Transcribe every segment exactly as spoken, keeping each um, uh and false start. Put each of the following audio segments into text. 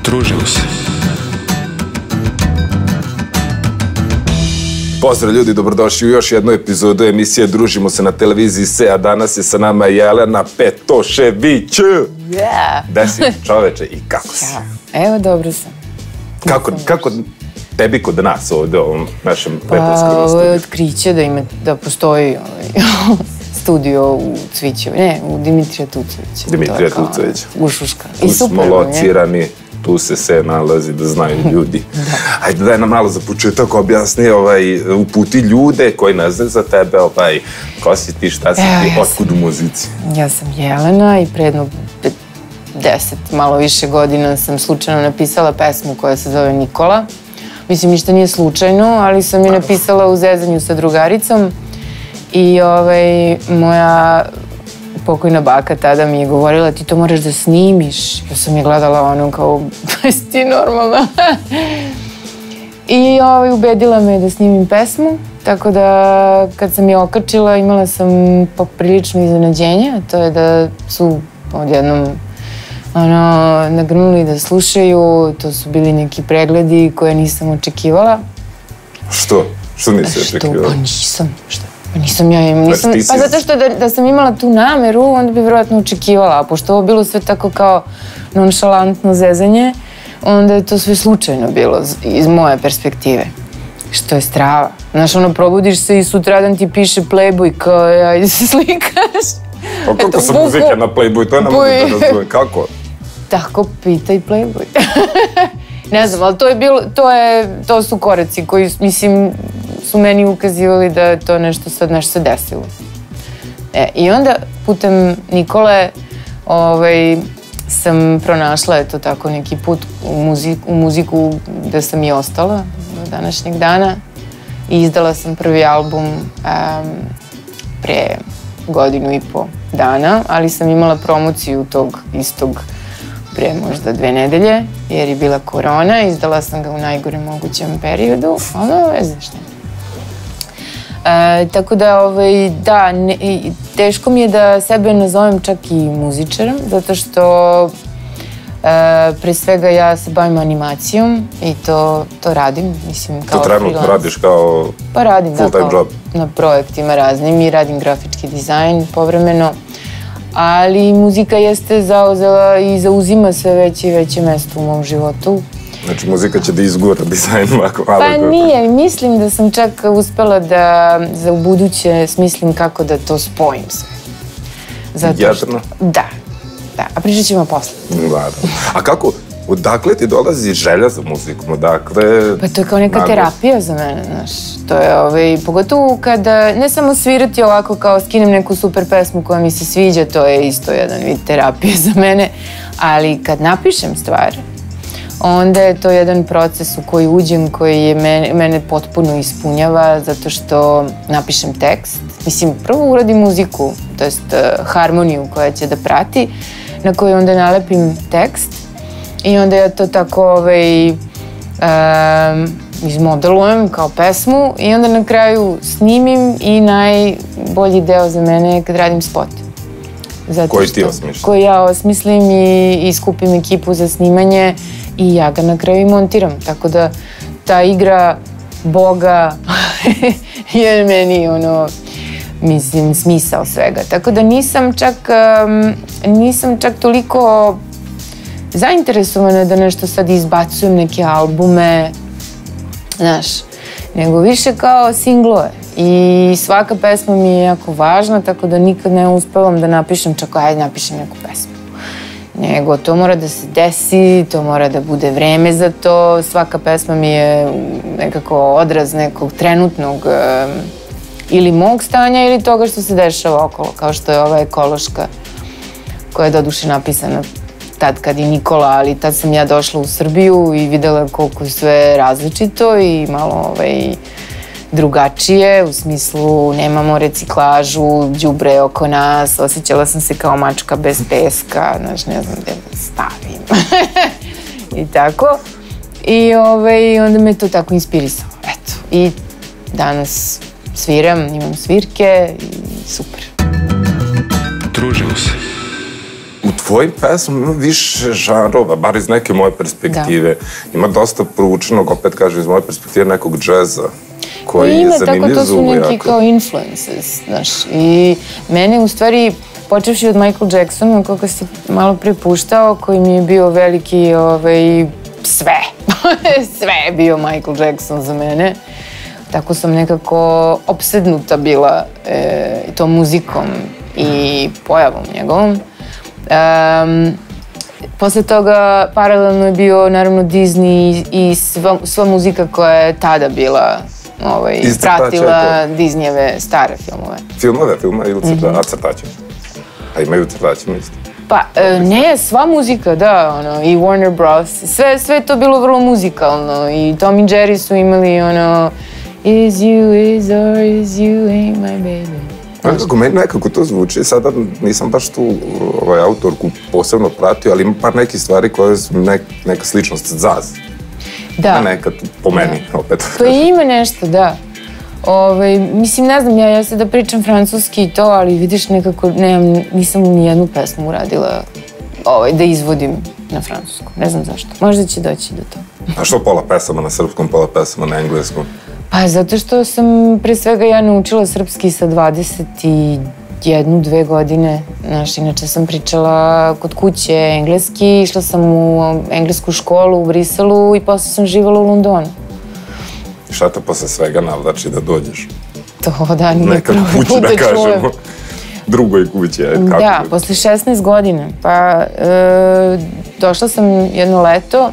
Družimo se. Pozdrav ljudi, dobrodošli u još jednu epizodu emisije Družimo se na televiziji S E, a danas je sa nama Jelena Petošević. Yeah. Gde si, čoveče, i kako si? Evo, dobro sam. Kako, kako tebi kod nas ovde u ovom našem leponskom Pa, ovo studiju? je otkriće da, ima, da postoji ovaj, studio u Cvićevu, ne, u Dimitrija Tucovića. Dimitrija Tucovića. Ušuška. Tu I super, smo locirani, tu se sve nalazi, da znaju ljudi. Ajde, daj nam malo za početak objasni, ovaj, uputi ljude koji ne znaju za tebe, ovaj, ko si ti, šta si ti, ja otkud u muzici? Ja sam Jelena i pre jedno deset, malo više godina sam slučajno napisala pesmu koja se zove Nikola. Mislim, ništa nije slučajno, ali sam je napisala u zezanju sa drugaricom i ovaj, moja pokojna baka tada mi je govorila ti to moraš da snimiš. Ja sam je gledala ono kao, jesi ti normalna? I ovaj, ubedila me da snimim pesmu, tako da kad sam je okačila imala sam poprilično iznenađenje, a to je da su odjednom ono, nagrnuli da slušaju, to su bili neki pregledi koje nisam očekivala. Što? Što nisi očekivala? Što? Pa nisam. Što? Pa nisam ja im, nisam, Pa, si... pa zato što da, da sam imala tu nameru, onda bi vjerojatno očekivala, a pošto ovo bilo sve tako kao nonšalantno zezanje, onda je to sve slučajno bilo iz moje perspektive. Što je strava. Znaš, ono, probudiš se i sutradan ti piše Playboy kao, ajde se slikaš. Pa kako sam muzika na Playboy, to ne mogu da razumem, kako? Tako pitaj Playboy. Ne znam, ali to je bilo, to je, to su koraci koji, mislim, su meni ukazivali da je to nešto sad nešto se desilo. E, i onda putem Nikole ovaj, sam pronašla, eto tako, neki put u, muzik, u muziku gde sam i ostala do današnjeg dana i izdala sam prvi album um, pre godinu i po dana, ali sam imala promociju tog istog pre možda dve nedelje, jer je bila korona, izdala sam ga u najgorem mogućem periodu, ali nema veze šta. E, tako da, ovaj, da, ne, teško mi je da sebe nazovem čak i muzičarom, zato što e, pre svega ja se bavim animacijom i to, to radim, mislim, kao freelance. To trenutno radiš kao pa radim, full time da, kao job? Na projektima raznim i radim grafički dizajn povremeno. Ali muzika jeste zauzela i zauzima sve veće i veće mesto u mom životu. Znači, muzika će da izgura dizajn ovako malo. Pa nije, mislim da sam čak uspela da za u buduće smislim kako da to spojim sve. Jedno? Da, da, a pričat ćemo posle. Da, da. A kako, odakle ti dolazi želja za muzikom, odakle... Pa to je kao neka terapija za mene, znaš. To je, ovaj, pogotovo kada, ne samo svirati ovako kao skinem neku super pesmu koja mi se sviđa, to je isto jedan vid terapije za mene, ali kad napišem stvar, onda je to jedan proces u koji uđem, koji je mene, mene potpuno ispunjava, zato što napišem tekst. Mislim, prvo uradim muziku, to jest uh, harmoniju koja će da prati, na kojoj onda nalepim tekst i onda ja to tako ovaj, um, izmodelujem kao pesmu i onda na kraju snimim i najbolji deo za mene je kad radim spot. Zato koji ti osmišljam? Koji ja osmislim i, i skupim ekipu za snimanje i ja ga na kraju i montiram. Tako da ta igra Boga je meni ono, mislim, smisao svega. Tako da nisam čak, um, nisam čak toliko zainteresovana da nešto sad izbacujem neke albume, znaš, nego više kao singlove. I svaka pesma mi je jako važna, tako da nikad ne uspevam da napišem čak, ajde napišem neku pesmu. Nego to mora da se desi, to mora da bude vreme za to. Svaka pesma mi je nekako odraz nekog trenutnog um, ili mog stanja ili toga što se dešava okolo, kao što je ova ekološka koja je doduše napisana tad kad je Nikola, ali tad sam ja došla u Srbiju i videla koliko je sve različito i malo ovaj, drugačije, u smislu nemamo reciklažu, đubre oko nas, osjećala sam se kao mačka bez peska, znaš, ne znam gde da stavim. I tako. I ovaj, onda me to tako inspirisalo, eto. I danas sviram, imam svirke i super. Družimo se. U tvojim pesmama ima više žanrova, bar iz neke moje perspektive. Ima dosta proučenog, opet kažem, iz moje perspektive nekog džeza, koji je zanimljiv za uvo jako. Ima, tako to su neki kao influences, znaš. I mene, u stvari, počevši od Michael Jacksona, koga si malo prepuštao, koji mi je bio veliki, ovaj, sve. Sve je bio Michael Jackson za mene. Tako sam nekako opsednuta bila e, tom muzikom i pojavom njegovom. Um, posle toga paralelno je bio naravno Disney i sva, sva muzika koja je tada bila ovaj, pratila Disneyjeve stare filmove. Filmove, filmove ili crtače? A crtače? A imaju crtače, mislim? Pa, e, ne, sva muzika, da, ono, i Warner Bros. Sve, sve je to bilo vrlo muzikalno i Tom i Jerry su imali, ono, is you, is or is you, ain't my baby. Nekako, meni nekako to zvuči, sada nisam baš tu ovaj, autorku posebno pratio, ali ima par nekih stvari koje su nek, neka sličnost Zaz. Da. Neka, po meni, da. Opet. Pa ima nešto, da. Ove, mislim, ne znam, ja, ja sad da pričam francuski i to, ali vidiš nekako, nemam, nisam ni jednu pesmu uradila ovaj, da izvodim na francusku. Ne znam zašto. Možda će doći do toga. A što pola pesama na srpskom, pola pesama na engleskom? Pa zato što sam pre svega ja naučila srpski sa dvadeset jednu, dve godine. Znaš, inače sam pričala kod kuće engleski, išla sam u englesku školu u Briselu i posle sam živala u Londonu. Šta te posle svega navlači da dođeš? To da, nije prvi kući, put da čujem. kažemo. Drugoj kući, kako? Da, posle šesnaest godina. Pa, e, došla sam jedno leto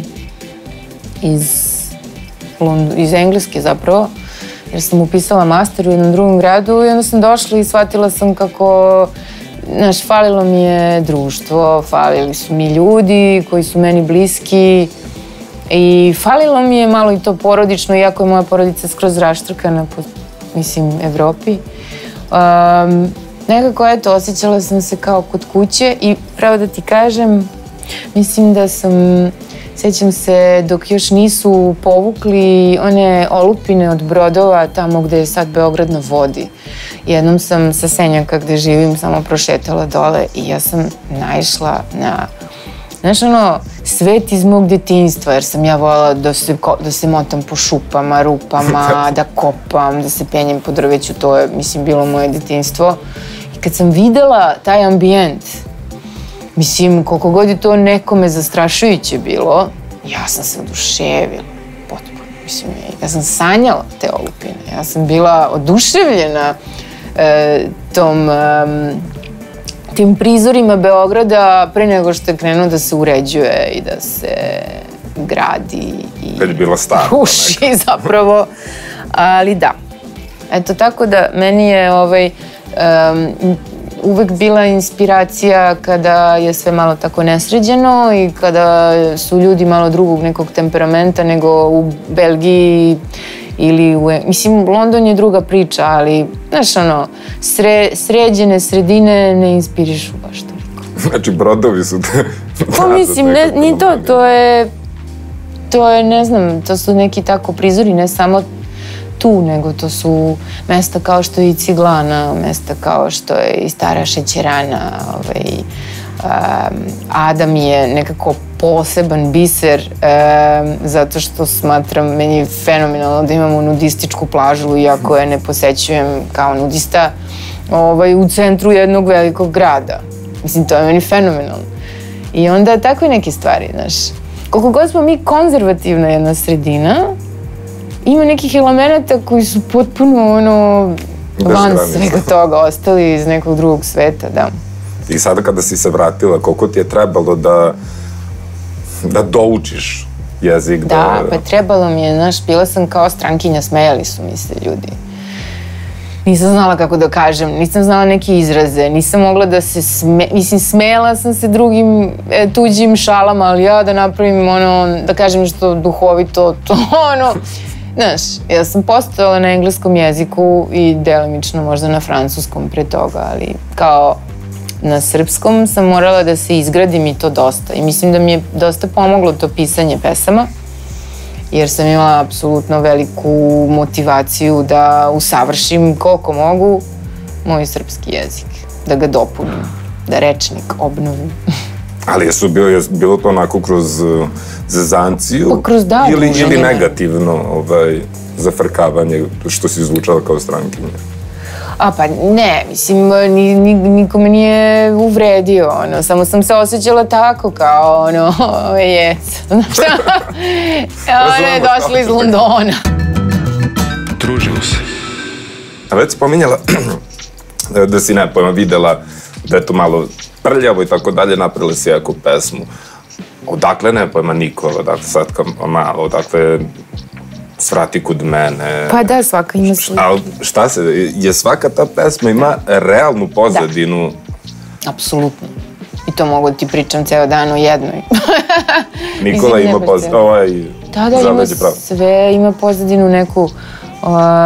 iz, iz Engleske zapravo, jer sam upisala master u jednom drugom gradu i onda sam došla i shvatila sam kako, znaš, falilo mi je društvo, falili su mi ljudi koji su meni bliski. I falilo mi je malo i to porodično, iako je moja porodica skroz raštrkana po, mislim, Evropi. Um, nekako, eto, osjećala sam se kao kod kuće i pravo da ti kažem, mislim da sam, sjećam se dok još nisu povukli one olupine od brodova tamo gde je sad Beograd na vodi. Jednom sam sa Senjaka gde živim samo prošetala dole i ja sam naišla na, znaš ono, svet iz mog detinjstva, jer sam ja voljela da se, da se motam po šupama, rupama, da kopam, da se penjem po drveću, to je, mislim, bilo moje detinjstvo. I kad sam videla taj ambijent, mislim, koliko god je to nekome zastrašujuće bilo, ja sam se oduševila, potpuno. Mislim, ja sam sanjala te olupine, ja sam bila oduševljena e, tom... Um, tim prizorima Beograda pre nego što je krenuo da se uređuje i da se gradi i kad je bila stara, ruši zapravo. Ali da. Eto, tako da meni je ovaj, um, uvek bila inspiracija kada je sve malo tako nesređeno i kada su ljudi malo drugog nekog temperamenta nego u Belgiji ili u... Mislim, London je druga priča, ali, znaš, ono, sre, sređene sredine ne inspirišu baš toliko. Znači, brodovi su te... Pa mislim, ne, ni to, to je... To je, ne znam, to su neki tako prizori, ne samo tu, nego to su mesta kao što je i Ciglana, mesta kao što je i Stara šećerana, ovaj... Um, Adam je nekako poseban biser um, zato što smatram, meni je fenomenalno da imamo nudističku plažu, iako je ne posećujem kao nudista, ovaj, u centru jednog velikog grada. Mislim, to je meni fenomenalno. I onda takve neke stvari, znaš. Koliko god smo mi konzervativna jedna sredina, ima nekih elemenata koji su potpuno, ono, van svega toga, ostali iz nekog drugog sveta, da. I sada kada si se vratila, koliko ti je trebalo da, da doučiš jezik? Da, da, pa trebalo mi je, znaš, bila sam kao strankinja, smejali su mi se ljudi. Nisam znala kako da kažem, nisam znala neke izraze, nisam mogla da se sme... Mislim, smejala sam se drugim e, tuđim šalama, ali ja da napravim ono, da kažem nešto duhovito, to ono... Znaš, ja sam postojala na engleskom jeziku i delimično možda na francuskom pre toga, ali kao... Na srpskom sam morala da se izgradim i to dosta. I mislim da mi je dosta pomoglo to pisanje pesama, jer sam imala apsolutno veliku motivaciju da usavršim koliko mogu moj srpski jezik, da ga dopunim. da rečnik obnovim. Ali jesu bilo, je bilo to onako kroz zezanciju Pa kroz da, ili, ili druženje. negativno ovaj, zafrkavanje što si zvučala kao strankinja? A pa ne, mislim, ni, ni, niko me nije uvredio, ono, samo sam se osjećala tako kao, ono, jec, znaš šta? Ona je došla iz Londona. Družimo se. A već spominjala da si, ne pojma, videla da je to malo prljavo i tako dalje, napravila si jaku pesmu. Odakle, ne pojma, Nikola, odakle sad kao malo, odakle Svrati kod mene. Pa da, svaka ima slike. Ali šta se, je svaka ta pesma ima realnu pozadinu? Da, apsolutno. I to mogu da ti pričam ceo dan o jednoj. Nikola ima pozadinu, ovaj, da, da, ima sve, ima pozadinu neku, uh,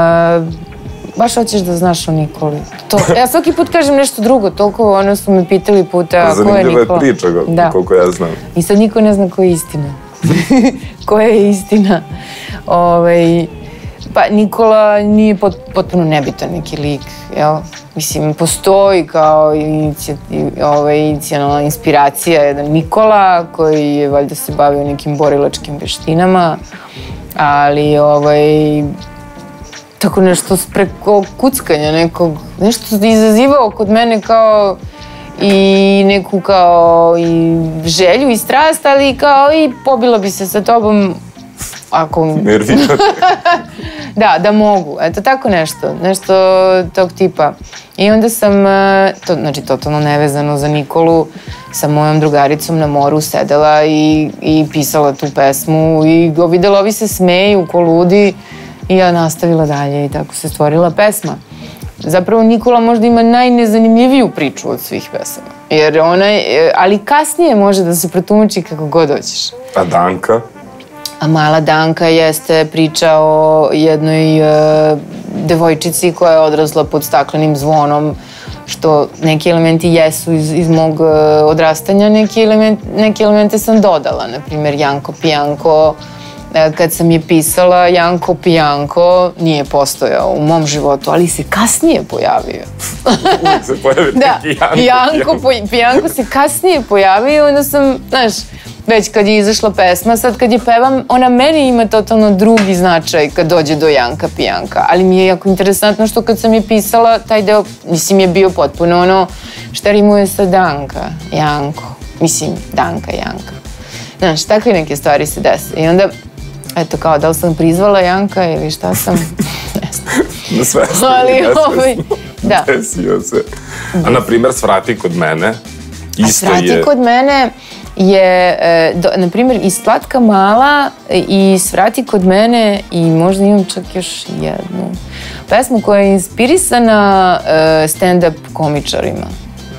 baš hoćeš da znaš o Nikoli. To, ja svaki put kažem nešto drugo, toliko ono su me pitali puta ko je Nikola. Zanimljiva je priča, da. Koliko ja znam. I sad niko ne zna ko je istina. Koja je istina. Ovaj, pa Nikola nije pot, potpuno nebitan neki lik, jel? Mislim, postoji kao ovaj, inicijalna inspiracija jedan Nikola koji je valjda se bavio nekim borilačkim veštinama, ali ovaj, tako nešto preko kuckanja nekog, nešto izazivao kod mene kao i neku kao i želju i strast, ali kao i pobila bi se sa tobom ako... Nervirate. Da, da mogu. Eto, tako nešto. Nešto tog tipa. I onda sam, to, znači totalno nevezano za Nikolu, sa mojom drugaricom na moru sedela i, i pisala tu pesmu i videla ovi se smeju ko ludi i ja nastavila dalje i tako se stvorila pesma. Zapravo Nikola možda ima najnezanimljiviju priču od svih pesama. Jer ona, ali kasnije može da se protumači kako god hoćeš. A Danka? A Mala Danka jeste priča o jednoj e, devojčici koja je odrasla pod staklenim zvonom, što neki elementi jesu iz, iz mog e, odrastanja, neki, element, neki elemente sam dodala. Naprimjer, Janko Pijanko, e, kad sam je pisala, Janko Pijanko nije postojao u mom životu, ali se kasnije pojavio. Uvijek se pojavi da, neki Janko Janko Pijanko. Pijanko se kasnije pojavio, onda sam, znaš, već kad je izašla pesma, sad kad je pevam, ona meni ima totalno drugi značaj kad dođe do Janka Pijanka. Ali mi je jako interesantno što kad sam je pisala, taj deo, mislim, je bio potpuno ono šta rimuje sa Danka, Janko. Mislim, Danka, Janka. Znaš, takve neke stvari se desi. I onda, eto kao, da li sam prizvala Janka ili šta sam, ne znam. Svesno, ali ovaj, da. Desio se. A na primjer, Svrati kod mene, isto je... A Svrati kod mene je, na primjer, i Slatka mala i Svrati kod mene i možda imam čak još jednu pesmu koja je inspirisana stand-up komičarima.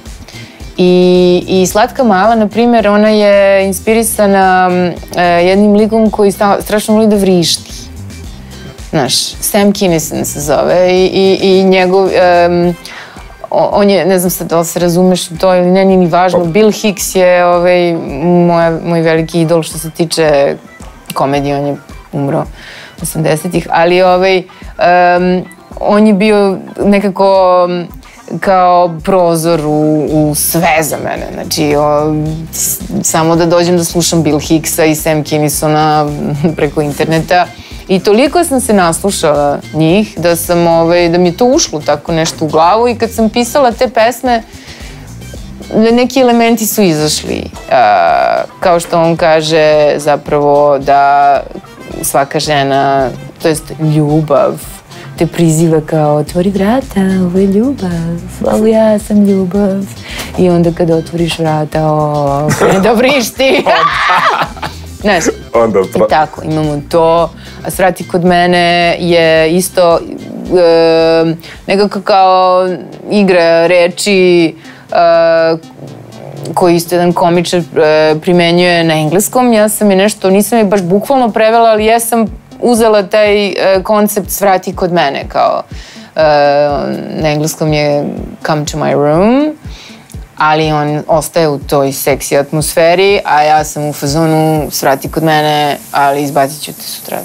I, i Slatka mala, na primjer, ona je inspirisana jednim likom koji strašno voli da vrišti. Znaš, Sam Kinison se zove i, i, i njegov... Um, on je, ne znam sad da li se razumeš u to ili ne, nije ni važno. Bill Hicks je ovaj, moja, moj veliki idol što se tiče komedije, on je umro osamdesetih, ali ovaj, um, on je bio nekako kao prozor u, u sve za mene. Znači, o, samo da dođem da slušam Bill Hicksa i Sam Kinisona preko interneta. I toliko sam se naslušala njih da sam, ovaj, da mi je to ušlo tako nešto u glavu i kad sam pisala te pesme, neki elementi su izašli. A, kao što on kaže zapravo da svaka žena, to jest ljubav, te priziva kao otvori vrata, ovo je ljubav, ovo ja sam ljubav. I onda kada otvoriš vrata, o, krene da vrišti. Znaš, i tako, imamo to. A Svrati kod mene je isto e, nekako kao igra reči e, koji isto jedan komičar e, primenjuje na engleskom. Ja sam je nešto, nisam je baš bukvalno prevela, ali ja sam uzela taj e, koncept Svrati kod mene, kao e, na engleskom je come to my room, ali on ostaje u toj seksi atmosferi, a ja sam u fazonu Svrati kod mene, ali izbacit ću te sutra.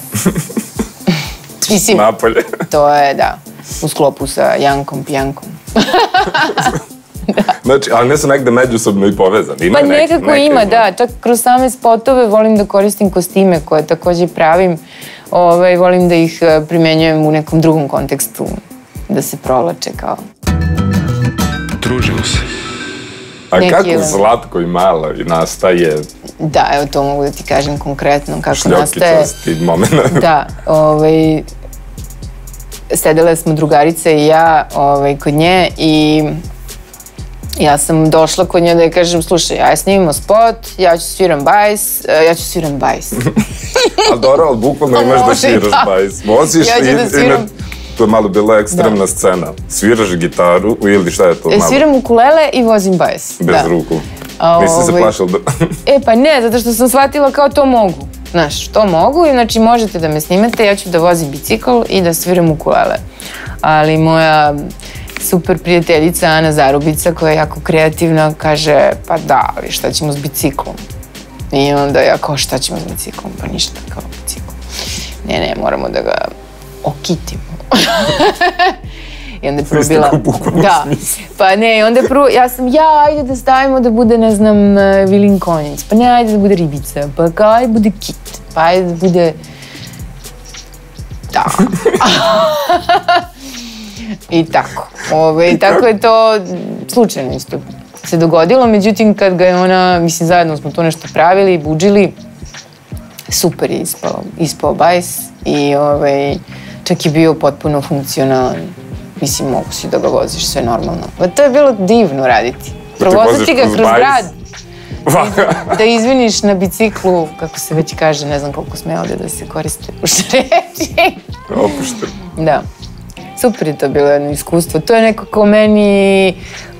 Mislim, napolje. To je, da, u sklopu sa Jankom Pijankom. Znači, ali ne su negde međusobno i povezani. Pa nekako ima, da. Čak kroz same spotove volim da koristim kostime koje takođe pravim. Volim da ih primenjujem u nekom drugom kontekstu, da se provlače kao... Družimo se. A kako slatko i malo i nastaje... Da, evo to mogu da ti kažem konkretno kako nastaje... Šljokičasti moment. Da, ovaj... Sedele smo drugarice i ja kod nje i ja sam došla kod nje da je kažem, slušaj, ja snimimo spot, ja ću sviram bajs, ja ću sviram bajs. Ali dobro, ali bukvalno imaš da sviraš bajs. Voziš i to je malo bila ekstremna scena. Sviraš gitaru ili šta je to malo? Sviram ukulele i vozim bajs. Bez ruku. Nisi se plašila da... E pa ne, zato što sam shvatila kao to mogu. Znaš, to mogu i znači možete da me snimate, ja ću da vozim bicikl i da sviram ukulele. Ali moja super prijateljica Ana Zarubica, koja je jako kreativna, kaže pa da, ali šta ćemo s biciklom? I onda ja kao šta ćemo s biciklom? Pa ništa kao bicikl. Ne, ne, moramo da ga okitimo. I onda je prvo bila... Da, pa ne, i onda je prvo, ja sam, ja, ajde da stavimo da bude, ne znam, vilin konjic, pa ne, ajde da bude ribica, pa kao, ajde da bude kit, pa ajde da bude... Da. I tako. I tako je to slučajno isto se dogodilo, međutim kad ga je ona, mislim zajedno smo to nešto pravili, budžili, super je ispao, ispao bajs i čak je bio potpuno funkcionalan. Mislim, mogu si da ga voziš sve normalno. To je bilo divno raditi. Provoziti ga kroz grad. Da izviniš na biciklu, kako se već kaže, ne znam koliko sme ovdje da se koriste ušte reči. Opušte. Da. Super je to bilo jedno iskustvo. To je nekako meni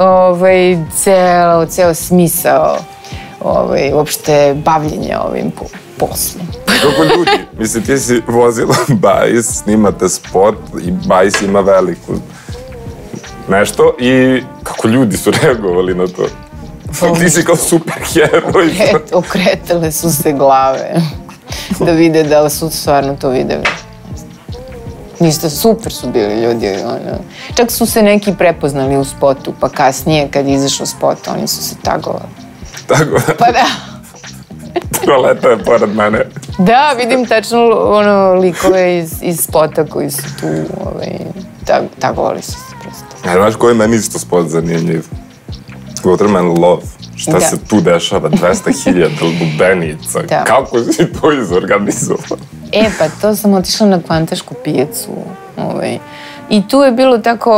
ceo smisao uopšte bavljenja ovim poslom. Kako ljudi, mislim ti si vozila bajs, snimate spot i bajs ima veliku nešto i kako ljudi su reagovali na to? Ti si kao super heroj. Okretale su se glave da vide da li su stvarno to videli. Ništa, super su bili ljudi. Čak su se neki prepoznali u spotu, pa kasnije kad je izašao spot, oni su se tagovali. Tagovali? Pa da. Troleta je pored mene. Da, vidim tačno likove iz spota koji su tu, tagovali su se prosto. Znaš koji je meni isto spot zanimljiv? Waterman Love. Šta se tu dešava? dvesta hiljada lubenica. Kako si to izorganizovala? E, pa to sam otišla na Kvantašku pijacu. I tu je bilo tako...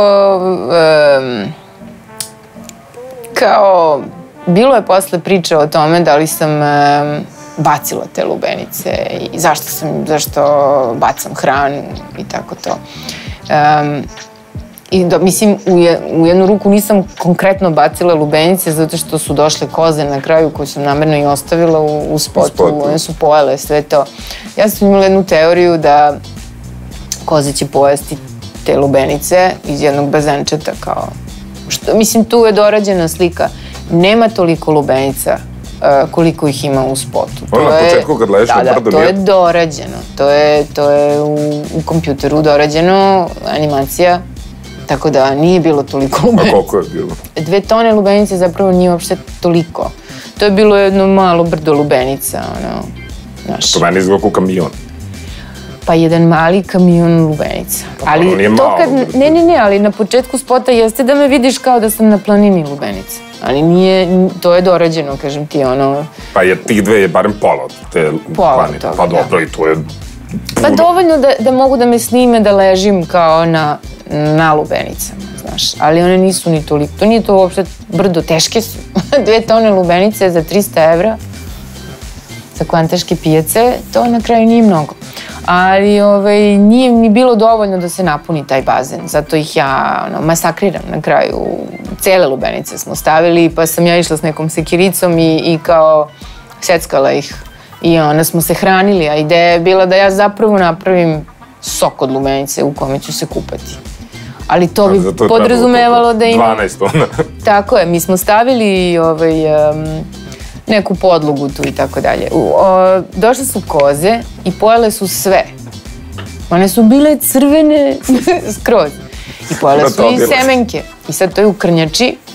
Kao... Bilo je posle priče o tome da li sam bacila te lubenice i zašto sam, zašto bacam hranu i tako to. I mislim, u jednu ruku nisam konkretno bacila lubenice zato što su došle koze na kraju koju sam namerno i ostavila u spotu. One su pojele sve to. Ja sam imala jednu teoriju da koze će pojesti te lubenice iz jednog bazenčeta kao... Mislim, tu je dorađena slika. Nema toliko lubenica koliko ih ima u spotu. Ono na početku kad leš na brdo nije? Da, da, to je dorađeno. To je u kompjuteru dorađeno, animacija. Tako da nije bilo toliko lubenica. A koliko je bilo? Dve tone lubenice zapravo nije uopšte toliko. To je bilo jedno malo brdo lubenica. To meni izgleda kao kamion. Pa jedan mali kamion lubenica. Pa ono nije malo. Ne, ne, ne, ali na početku spota jeste da me vidiš kao da sam na planini lubenica. Ali nije, to je dorađeno, kažem ti, ono... Pa je tih dve je barem pola od te planine. Pa dobro, i to je... Pa dovoljno da mogu da me snime da ležim kao na lubenicama, znaš. Ali one nisu ni toliko, to nije to uopšte brdo, teške su. Dve tone lubenice za trista evra sa Kvantaške pijace, to na kraju nije mnogo. Ali nije mi bilo dovoljno da se napuni taj bazen, zato ih ja masakriram na kraju. Cele lubenice smo stavili, pa sam ja išla s nekom sekiricom i kao seckala ih. I onda smo se hranili, a ideja je bila da ja zapravo napravim sok od lubenice u kome ću se kupati. Ali to bi podrazumevalo da ima... dvanaest tona. Tako je, mi smo stavili neku podlogu tu i tako dalje. Došle su koze i pojele su sve. One su bile crvene skroz. I pojele su i semenke. I sad to je u krnjači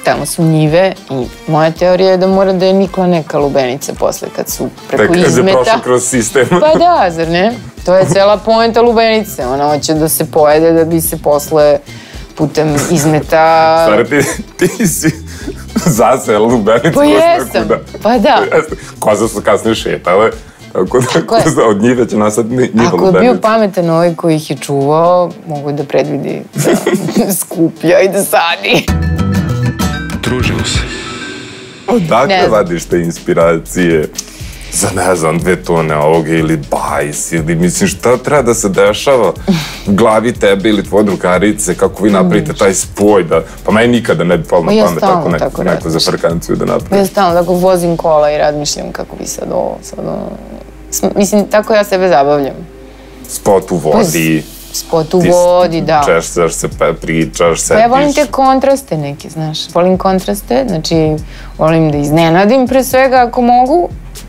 tamo su njive i moja teorija je da mora da je nikla neka lubenica posle kad su preko izmeta. Tek kad je prošlo kroz sistem. Pa da, zar ne? To je cela poenta lubenice. Ona hoće da se pojede da bi se posle putem izmeta... Stvari, ti, ti si zasela lubenicu. Pa jesam, pa da. Koza su kasnije šetale. Tako da od njive će nastati njiva lubenica. Ako je bio pametan ovaj koji ih je čuvao, mogu da predvidi da skuplja i da sadi. Družimo se. Odakle vadiš te inspiracije za, ne znam, dve tone ovoga ili bajs ili, mislim, šta treba da se dešava u glavi tebe ili tvoje drugarice, kako vi napravite taj spoj da, pa meni nikada ne bi palo na pamet tako neku, neku zafrkanciju da napravim. Ja stalno tako vozim kola i razmišljam kako bi sad ovo, sad ovo, mislim, tako ja sebe zabavljam. Spot u vodi. Spot u vodi, da. Češćaš se, pričaš, sediš. Pa ja volim te kontraste neke, znaš. Volim kontraste, znači volim da iznenadim pre svega ako mogu.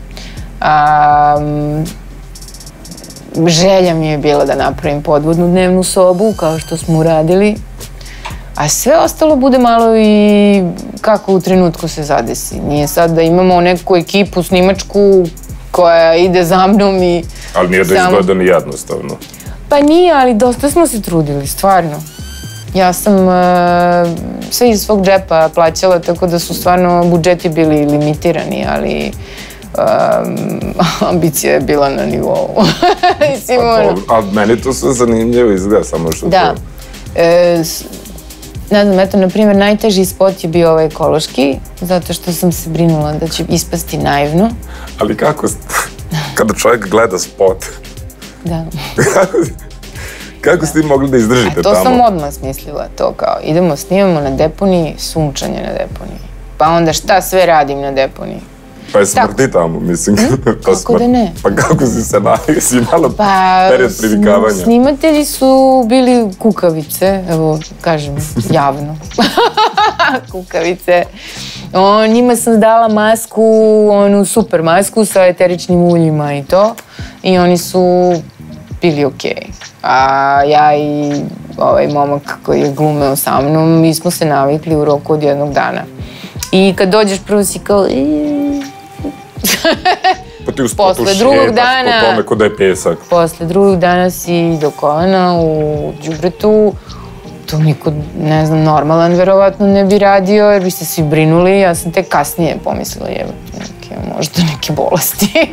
Želja mi je bila da napravim podvodnu dnevnu sobu, kao što smo uradili. A sve ostalo bude malo i kako u trenutku se zadesi. Nije sad da imamo neku ekipu snimačku koja ide za mnom i... Ali nije da izgleda ni jednostavno. Pa nije, ali dosta smo se trudili, stvarno. Ja sam sve iz svog džepa plaćala, tako da su stvarno budžeti bili limitirani, ali ambicija je bila na nivou. Ali meni to sve zanimljivo izgleda, samo što to... Da. Ne znam, eto, na primjer, najteži spot je bio ovaj ekološki, zato što sam se brinula da će ispasti naivno. Ali kako, kada čovjek gleda spot, da. Kako ste mogli da izdržite tamo? To sam odmah smislila, to kao idemo, snimamo na deponiji, sunčanje na deponiji. Pa onda šta sve radim na deponiji? Pa je smrti tamo, mislim. Kako da ne? Pa kako si se navio, si imala period privikavanja? Snimatelji su bili kukavice, evo, kažem, javno. Kukavice. Njima sam dala masku, onu super masku sa eteričnim uljima i to. I oni su bili okej. A ja i ovaj momak koji je glumeo sa mnom, mi smo se navikli u roku od jednog dana. I kad dođeš prvo si kao... Pa ti u spotu šetaš po tome ko da je pesak. Posle drugog dana si do kolena u đubretu. To niko, ne znam, normalan verovatno ne bi radio jer bi se svi brinuli. Ja sam tek kasnije pomislila, je možda neke bolesti.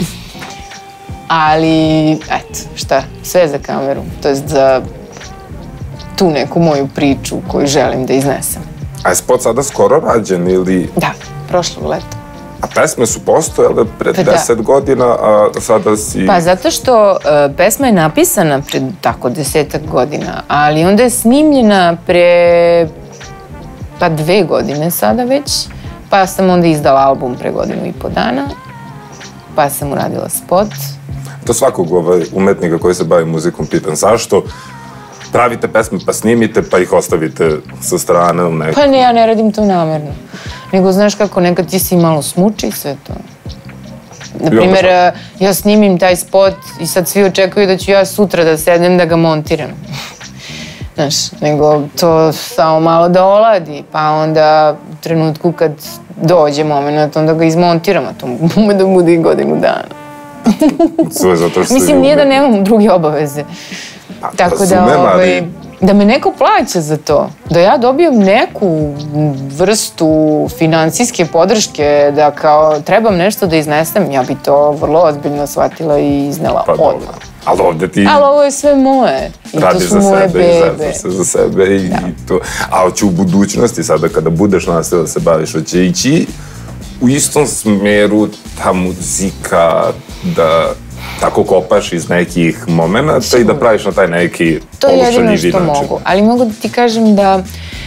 Ali, eto, šta, sve za kameru. To je za tu neku moju priču koju želim da iznesem. A je spot sada skoro rađen ili... Da, prošlog leta. A pesme su postojale pred deset godina, a sada si... Pa zato što pesma je napisana pred tako desetak godina, ali onda je snimljena pre pa dve godine sada već, pa sam onda izdala album pre godinu i po dana, pa sam uradila spot. To svakog umetnika koji se bavi muzikom pitan, zašto pravite pesme pa snimite pa ih ostavite sa strane u neku? Pa ne, ja ne radim to namerno. Nego, znaš kako, nekad ti si malo smuči sve to. Naprimjer, ja snimim taj spot i sad svi očekuju da ću ja sutra da sednem da ga montiram. Znaš, nego to samo malo da oladi, pa onda u trenutku kad dođe moment, onda ga izmontiramo. To ume da bude i godinu dana. Sve zato što... Mislim, nije da nemam druge obaveze. Tako da, da me neko plaća za to, da ja dobijem neku vrstu finansijske podrške, da kao trebam nešto da iznesem, ja bi to vrlo ozbiljno shvatila i iznela odmah. Ali ovdje ti... Ali ovo je sve moje. I to su moje bebe. Radiš za sebe i to. A hoće u budućnosti, sada kada budeš nastavila da se baviš, hoće ići u istom smeru ta muzika, da tako kopaš iz nekih momenta i da praviš na taj neki polušaljivi način. To je jedino što mogu, ali mogu da ti kažem da,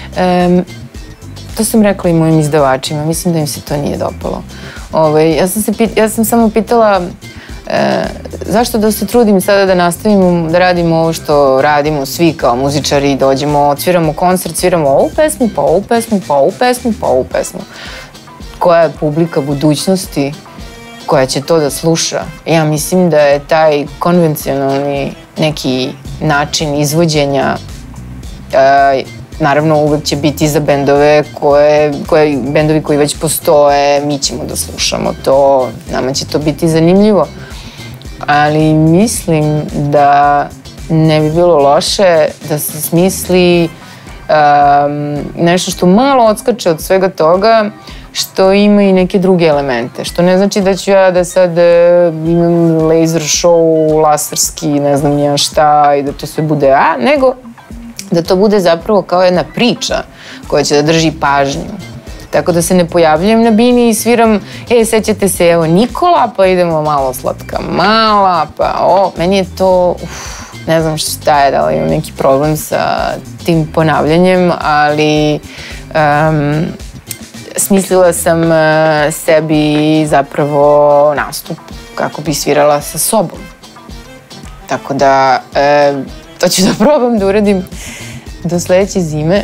to sam rekla i mojim izdavačima, mislim da im se to nije dopalo. Ja sam samo pitala zašto da se trudim sada da nastavimo da radimo ovo što radimo svi kao muzičari, dođemo, odsviramo koncert, sviramo ovu pesmu, pa ovu pesmu, pa ovu pesmu, pa ovu pesmu. Koja je publika budućnosti koja će to da sluša? Ja mislim da je taj konvencionalni neki način izvođenja naravno uvek će biti za bendove koje, koje, bendovi koji već postoje, mi ćemo da slušamo to, nama će to biti zanimljivo. Ali mislim da ne bi bilo loše da se smisli um, nešto što malo odskače od svega toga, što ima i neke druge elemente. Što ne znači da ću ja da sad uh, imam laser show, laserski, ne znam nija šta i da to sve bude a, nego da to bude zapravo kao jedna priča koja će da drži pažnju. Tako da se ne pojavljujem na bini i sviram, e, sećate se, evo Nikola, pa idemo malo slatka mala, pa o, meni je to, uf, ne znam šta je, da li imam neki problem sa tim ponavljanjem, ali um, smislila sam uh, sebi zapravo nastup kako bi svirala sa sobom. Tako da, uh, to ću da probam da uradim do sledeće zime.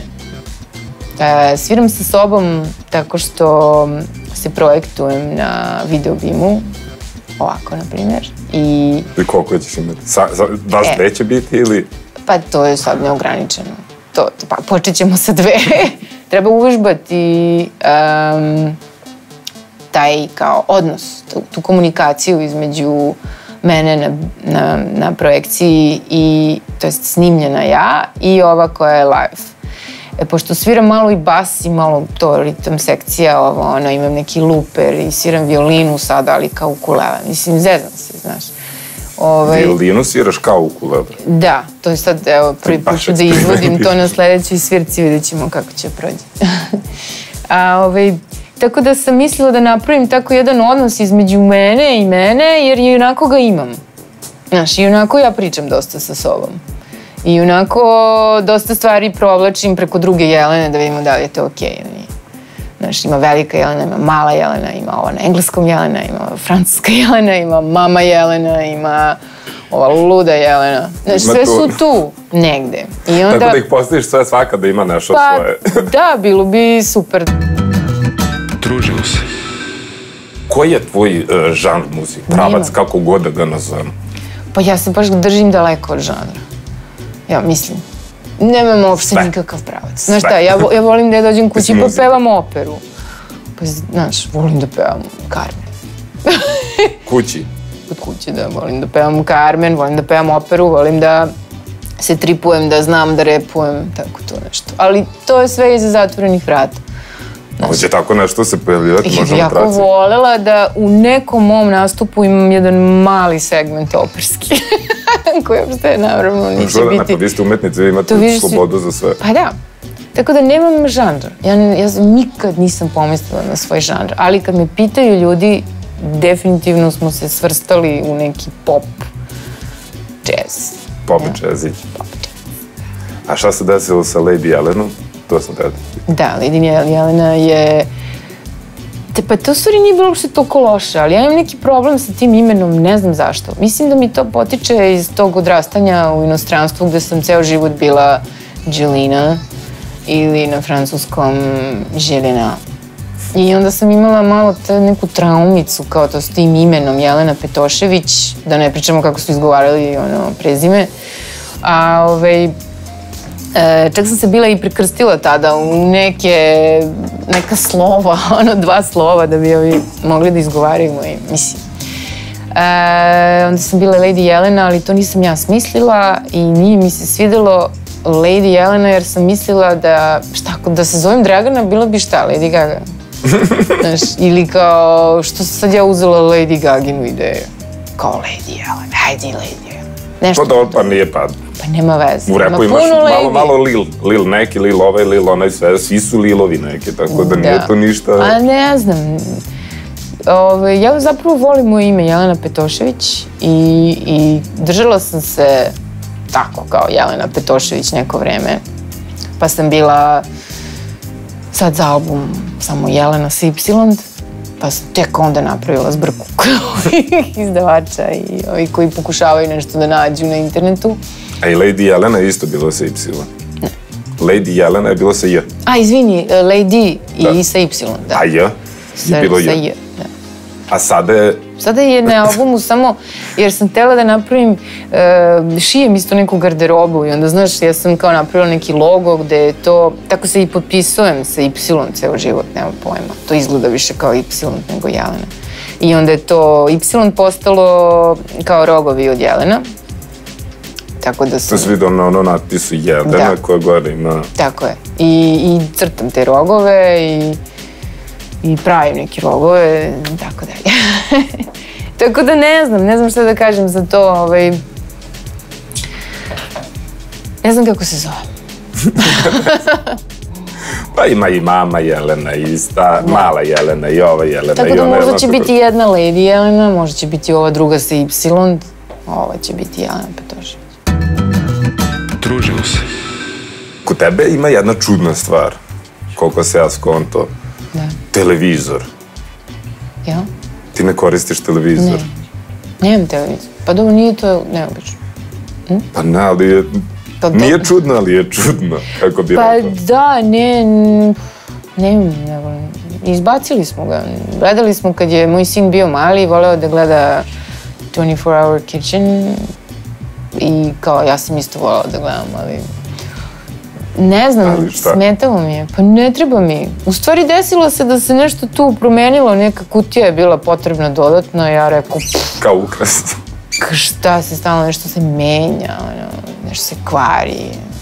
Uh, sviram sa sobom tako što se projektujem na Videobimu, ovako, na primjer. I, I koliko ćeš imati? Sa, sa, da li sve će biti ili? Pa to je sad neograničeno. To, to, pa počet ćemo sa dve. Treba uvežbati um, taj kao odnos, tu, tu komunikaciju između mene na, na, na projekciji i, to jest snimljena ja i ova koja je live. E, pošto sviram malo i bas i malo to ritam sekcija, ovo, ono, imam neki luper i sviram violinu sada, ali kao ukulele. Mislim, zezam se, znaš. Ovaj, violinu sviraš kao ukulele? Da, to je sad, evo, prvi put ću da izvodim to na sledećoj svirci, vidjet ćemo kako će prođe. A, ovaj, tako da sam mislila da napravim tako jedan odnos između mene i mene, jer i onako ga imam. Znaš, i onako ja pričam dosta sa sobom. I onako dosta stvari provlačim preko druge Jelene da vidimo da li je to okej ili nije. Znaš, ima velika Jelena, ima mala Jelena, ima ova na engleskom Jelena, ima francuska Jelena, ima mama Jelena, ima ova luda Jelena. Znaš, sve su tu negde. I onda, tako da ih postaviš sve svaka da ima nešto pa, svoje. Da, bilo bi super. Družimo se. Koji je tvoj uh, žanr muzike? Pravac, kako god da ga nazovem? Pa ja se baš držim daleko od žanra. Ja mislim, nemam uopšte nikakav pravac. Znaš šta, ja, ja volim da ja dođem kući i popevam operu. Pa, znaš, volim da pevam Carmen. Kući? Kod kuće, da, volim da pevam Carmen, volim da pevam operu, volim da se tripujem, da znam da repujem, tako to nešto. Ali to je sve iza zatvorenih vrata. Hoće tako nešto se pojavljivati, možda na traci? Ja bih jako volela da u nekom mom nastupu imam jedan mali segment operski. Koji uopšte, naravno, neće biti... Pa vi ste umetnici, vi imate slobodu za sve. Pa da. Tako da nemam žanr. Ja, ja nikad nisam pomislila na svoj žanr. Ali kad me pitaju ljudi, definitivno smo se svrstali u neki pop jazz. Pop jazz. Pop jazz. A šta se desilo sa Lady Jelenom? To sam tada. Da, Lady Jelena je... Te, pa to u stvari nije bilo uopšte toliko loše, ali ja imam neki problem sa tim imenom, ne znam zašto. Mislim da mi to potiče iz tog odrastanja u inostranstvu gde sam ceo život bila Jelena ili na francuskom Jelena. I onda sam imala malo neku traumicu kao to s tim imenom Jelena Petošević, da ne pričamo kako su izgovarali ono prezime. A ovaj... E, čak sam se bila i prekrstila tada u neke, neka slova, ono dva slova da bi ovi mogli da izgovaraju moji, mislim. E, onda sam bila Lady Jelena, ali to nisam ja smislila i nije mi se svidelo Lady Jelena jer sam mislila da, šta, da se zovem Dragana, bila bi šta, Lady Gaga. Znaš, ili kao, što sad ja uzela Lady Gaginu ideju. Kao Lady Jelena, hajde Lady Jelena. Nešto. Pa dobro, pa nije pa. Pa nema veze. U repu imaš malo, malo Lil. Lil neki, Lil ovaj, Lil onaj, sve, svi su Lilovi neki, tako da nije to ništa... A ne znam. Ove, ja zapravo volim moje ime Jelena Petošević i, i držala sam se tako kao Jelena Petošević neko vreme. Pa sam bila sad za album samo Jelena sa Y, pa sam tek onda napravila zbrku izdavača i ovi koji pokušavaju nešto da nađu na internetu. A i Lady Jelena je isto bilo sa Y? Ne. Lady Jelena je bilo sa J? A, izvini, Lady i sa Y, da. A J? Je bilo J? Sa J, da. A sada je... Sada je na albumu samo, jer sam htela da napravim, uh, šijem isto neku garderobu i onda, znaš, ja sam kao napravila neki logo gde je to, tako se i potpisujem sa Y ceo život, nema pojma. To izgleda više kao Y nego Jelena. I onda je to Y postalo kao rogovi od Jelena. Tako da sam... To se vidio na ono natpisu Jelena koja gore ima... Tako je. I, i crtam te rogove i... i pravim neke rogove, tako dalje. Tako da ne znam, ne znam šta da kažem za to, ovaj... Ne znam kako se zove. Pa ima i mama Jelena, i sta, mala Jelena, i ova Jelena. Tako da možda će biti jedna Lady Jelena, možda će biti ova druga sa Y, ova će biti Jelena Petošević. Družimo se. Kod tebe ima jedna čudna stvar, koliko se ja skonto. Da. Televizor. Ja? Ti ne koristiš televizor? Ne. Nemam televizor. Pa dobro, nije to neobično. Hm? Pa ne, ali je... Nije čudno, ali je čudno, kako bi pa rekao. Pa da, ne... Ne, ne, izbacili smo ga. Gledali smo kad je moj sin bio mali i voleo da gleda twenty-four hour kitchen i kao ja sam isto voleo da gledam, ali... Ne znam, smetalo mi je. Pa ne treba mi. U stvari desilo se da se nešto tu promenilo, neka kutija je bila potrebna dodatno, ja rekao... Kao ukras. Šta se stalno, nešto se menja, nešto se kvari.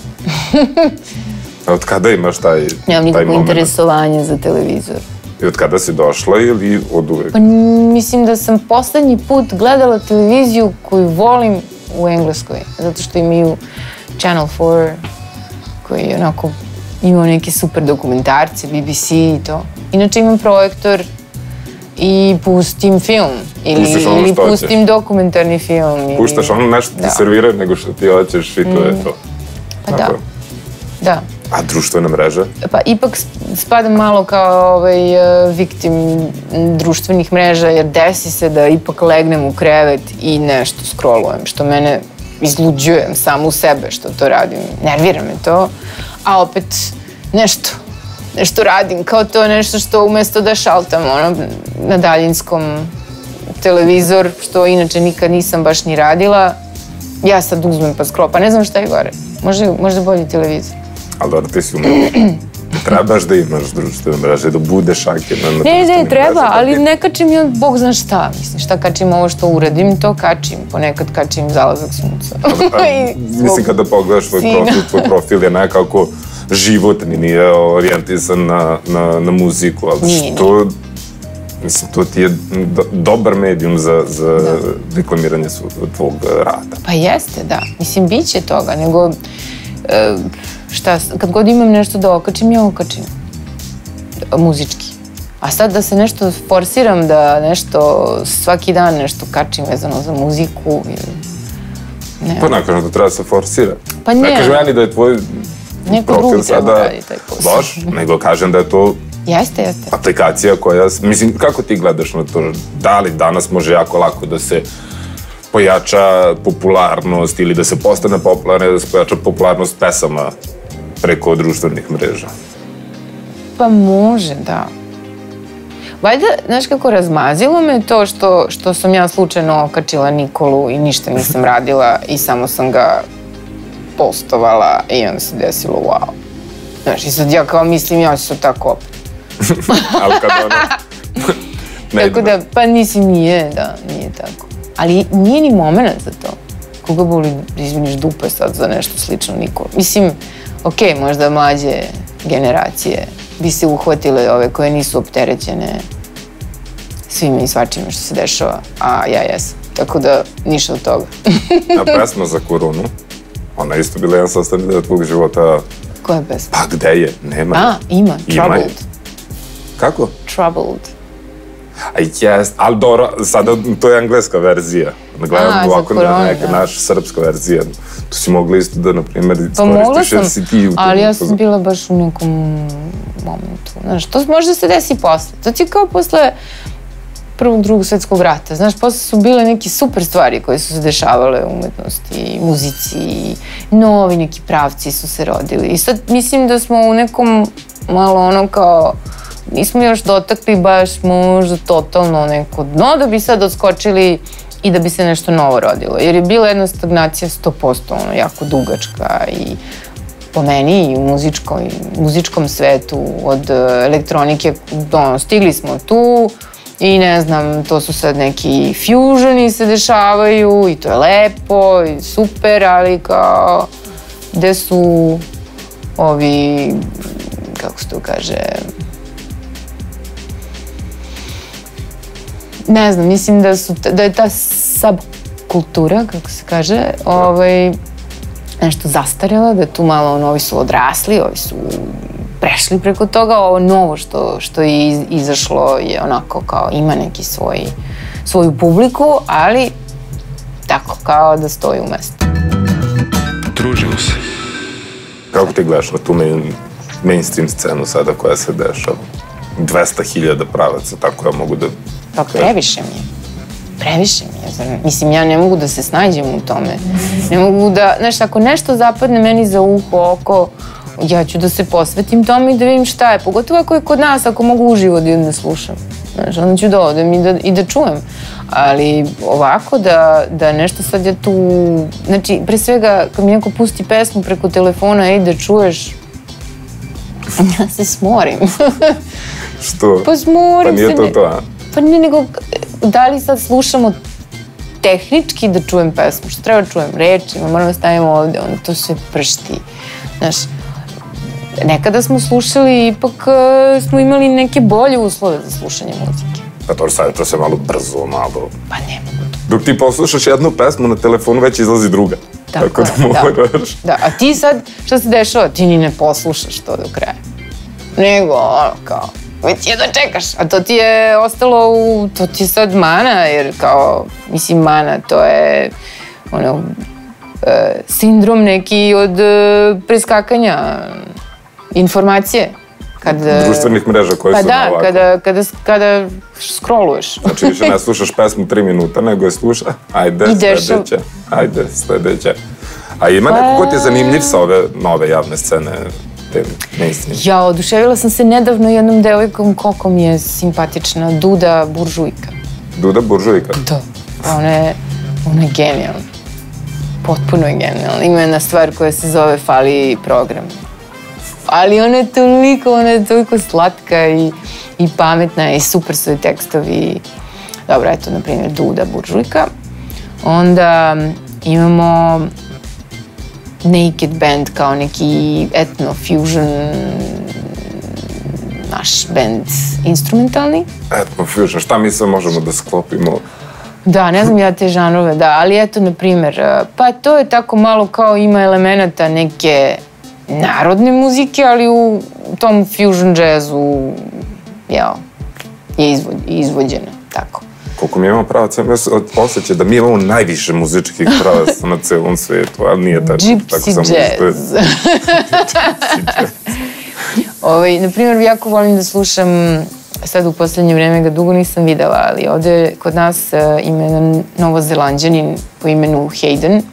A od kada imaš taj moment? Nemam nikakvo interesovanje za televizor. I od kada si došla ili od uvek? Pa mislim da sam poslednji put gledala televiziju koju volim u Engleskoj, zato što imaju Channel four, koji je onako imao neke super dokumentarce, B B C i to. Inače imam projektor i pustim film. Ili pustim dokumentarni film. Puštaš ono nešto ti serviraju nego što ti hoćeš i to je to. Pa da. Da. A društvena mreža? Pa ipak spadam malo kao viktim društvenih mreža, jer desi se da ipak legnem u krevet i nešto scrollujem, što mene izluđujem samo u sebe što to radim. Nervira me to, a opet nešto, nešto radim, kao to nešto što umesto da šaltam ono, na daljinskom televizor, što inače nikad nisam baš ni radila, ja sad uzmem pa scroll, pa ne znam šta je gore. Može, možda bolji televizor. Ali dobro, ti si umela. Trebaš da imaš društvene mreže, da budeš aktivna na društvenim mrežama. Ne, ne, treba, ali ne kačim ja, Bog zna šta, mislim, šta kačim ovo što uradim, to kačim, ponekad kačim zalazak sunca. Mislim, kada pogledaš tvoj profil, tvoj profil je nekako životni, nije orijentisan na muziku, ali što, mislim, to ti je dobar medijum za reklamiranje tvog rada. Pa jeste, da, mislim, bit će toga, nego... Šta, kad god imam nešto da okačim, ja okačim. Muzički. A sad da se nešto forsiram, da nešto, svaki dan nešto kačim vezano za muziku ili... Pa ne kažem da treba se forsira. Pa ne. Ne kažem ja ni da je tvoj profil sada loš, nego kažem da je to Jeste, jeste. aplikacija koja... Mislim, kako ti gledaš na to? Da li danas može jako lako da se pojača popularnost ili da se postane popularna, da se pojača popularnost pesama preko društvenih mreža? Pa može, da. Valjda, znaš kako, razmazilo me to što, što sam ja slučajno okačila Nikolu i ništa nisam radila i samo sam ga postovala i onda se desilo wow. Znaš, i sad ja kao mislim, ja ću se tako opet. Ali kad ono... Tako da, pa mislim, nije, da, nije tako. Ali nije ni moment za to. Koga boli da izviniš dupe sad za nešto slično Nikolu. Mislim, okej, možda mlađe generacije bi se uhvatile ove koje nisu opterećene svime i svačime što se dešava, a ja jesam. Tako da, ništa od toga. A pesma za koronu, ona je isto bila jedan sastavni deo tvojeg života. Koja pesma? Pa gde je? Nema. A, ima. Troubled. Kako? Troubled. A jest, ali dobro, sada to je engleska verzija. Gledam ovako neka naša srpska verzija. Tu si mogla isto da, na primjer, iskoristiš jer si ti... Ali ja sam bila baš u nekom momentu. Znaš, to možda se desi posle. To ti kao posle Prvog, Drugog svjetskog rata. Znaš, posle su bile neke super stvari koje su se dešavale u umetnosti, muzici, novi neki pravci su se rodili. I sad mislim da smo u nekom malo ono kao nismo još dotakli baš možda totalno neko dno da bi sad odskočili i da bi se nešto novo rodilo. Jer je bila jedna stagnacija sto posto, ono, jako dugačka i po meni i u muzičkom, muzičkom svetu od elektronike, ono, stigli smo tu i ne znam, to su sad neki fusioni se dešavaju i to je lepo i super, ali kao gde su ovi, kako se to kaže, ne znam, mislim da, su, da je ta subkultura, kako se kaže, ovaj, nešto zastarjela, da je tu malo, ono, ovi su odrasli, ovi su prešli preko toga, ovo novo što, što je iz, izašlo je onako kao ima neki svoj, svoju publiku, ali tako kao da stoji u mestu. Družimo se. Kako ti gledaš na tu main, mainstream scenu sada koja se dešava? dvesta hiljada pravaca, tako ja mogu da... Pa previše mi je. Previše mi je. Zar, mislim, ja ne mogu da se snađem u tome. Ne mogu da... Znaš, ako nešto zapadne meni za uho, oko, ja ću da se posvetim tome i da vidim šta je. Pogotovo ako je kod nas, ako mogu uživo da idem da slušam. Znaš, onda ću da odem i da, i da čujem. Ali ovako da, da nešto sad je tu... Znači, pre svega, kad mi neko pusti pesmu preko telefona, ej, da čuješ, ja se smorim. Što? Pa smorim se. Pa nije to to, a? Pa ne, nego da li sad slušamo tehnički da čujem pesmu, što treba da čujem rečima, moramo da stavimo ovde, ono to sve pršti. Znaš, nekada smo slušali, ipak uh, smo imali neke bolje uslove za slušanje muzike. Pa to sad to se malo brzo, malo... Pa ne mogu to. Dok ti poslušaš jednu pesmu na telefonu, već izlazi druga. Tako, Tako da moraš. Da, a ti sad, šta se dešava? Ti ni ne poslušaš to do kraja. Nego, ono, kao, već je da čekaš, a to ti je ostalo u, to ti je sad mana, jer kao, mislim, mana, to je, ono, e, sindrom neki od e, preskakanja informacije. Kad, društvenih mreža koje pa su da, na ovako. kada, kada, kada scrolluješ. Znači više ne slušaš pesmu tri minuta, nego je sluša, ajde, sledeća, ajde, sledeća. A ima pa... neko ko ti je zanimljiv sa ove nove javne scene? Ja, oduševila sam se nedavno jednom devojkom, koliko mi je simpatična, Duda Buržujka. Duda Buržujka? Da, ona je, ona je genijalna. Potpuno je genijalna. Ima jedna stvar koja se zove Fali program. Ali ona je toliko, ona je toliko slatka i, i pametna i super su joj tekstovi. Dobro, eto, na primjer, Duda Buržujka. Onda imamo Naked Band kao neki etno-fusion naš band instrumentalni. Etno-fusion, šta mi sve možemo da sklopimo? Da, ne znam ja te žanrove, da, ali eto, na primjer, pa to je tako malo kao ima elemenata neke narodne muzike, ali u tom fusion jazzu, jel, je izvod, izvođena, tako. Koliko mi imamo pravaca, ja se osjećam da mi imamo najviše muzičkih pravaca na celom svijetu, ali nije tako. Gypsy jazz. Ovaj, na primjer, jako volim da slušam, sad u poslednje vreme ga dugo nisam videla, ali ovde kod nas ima jedan novozelanđanin po imenu Hayden.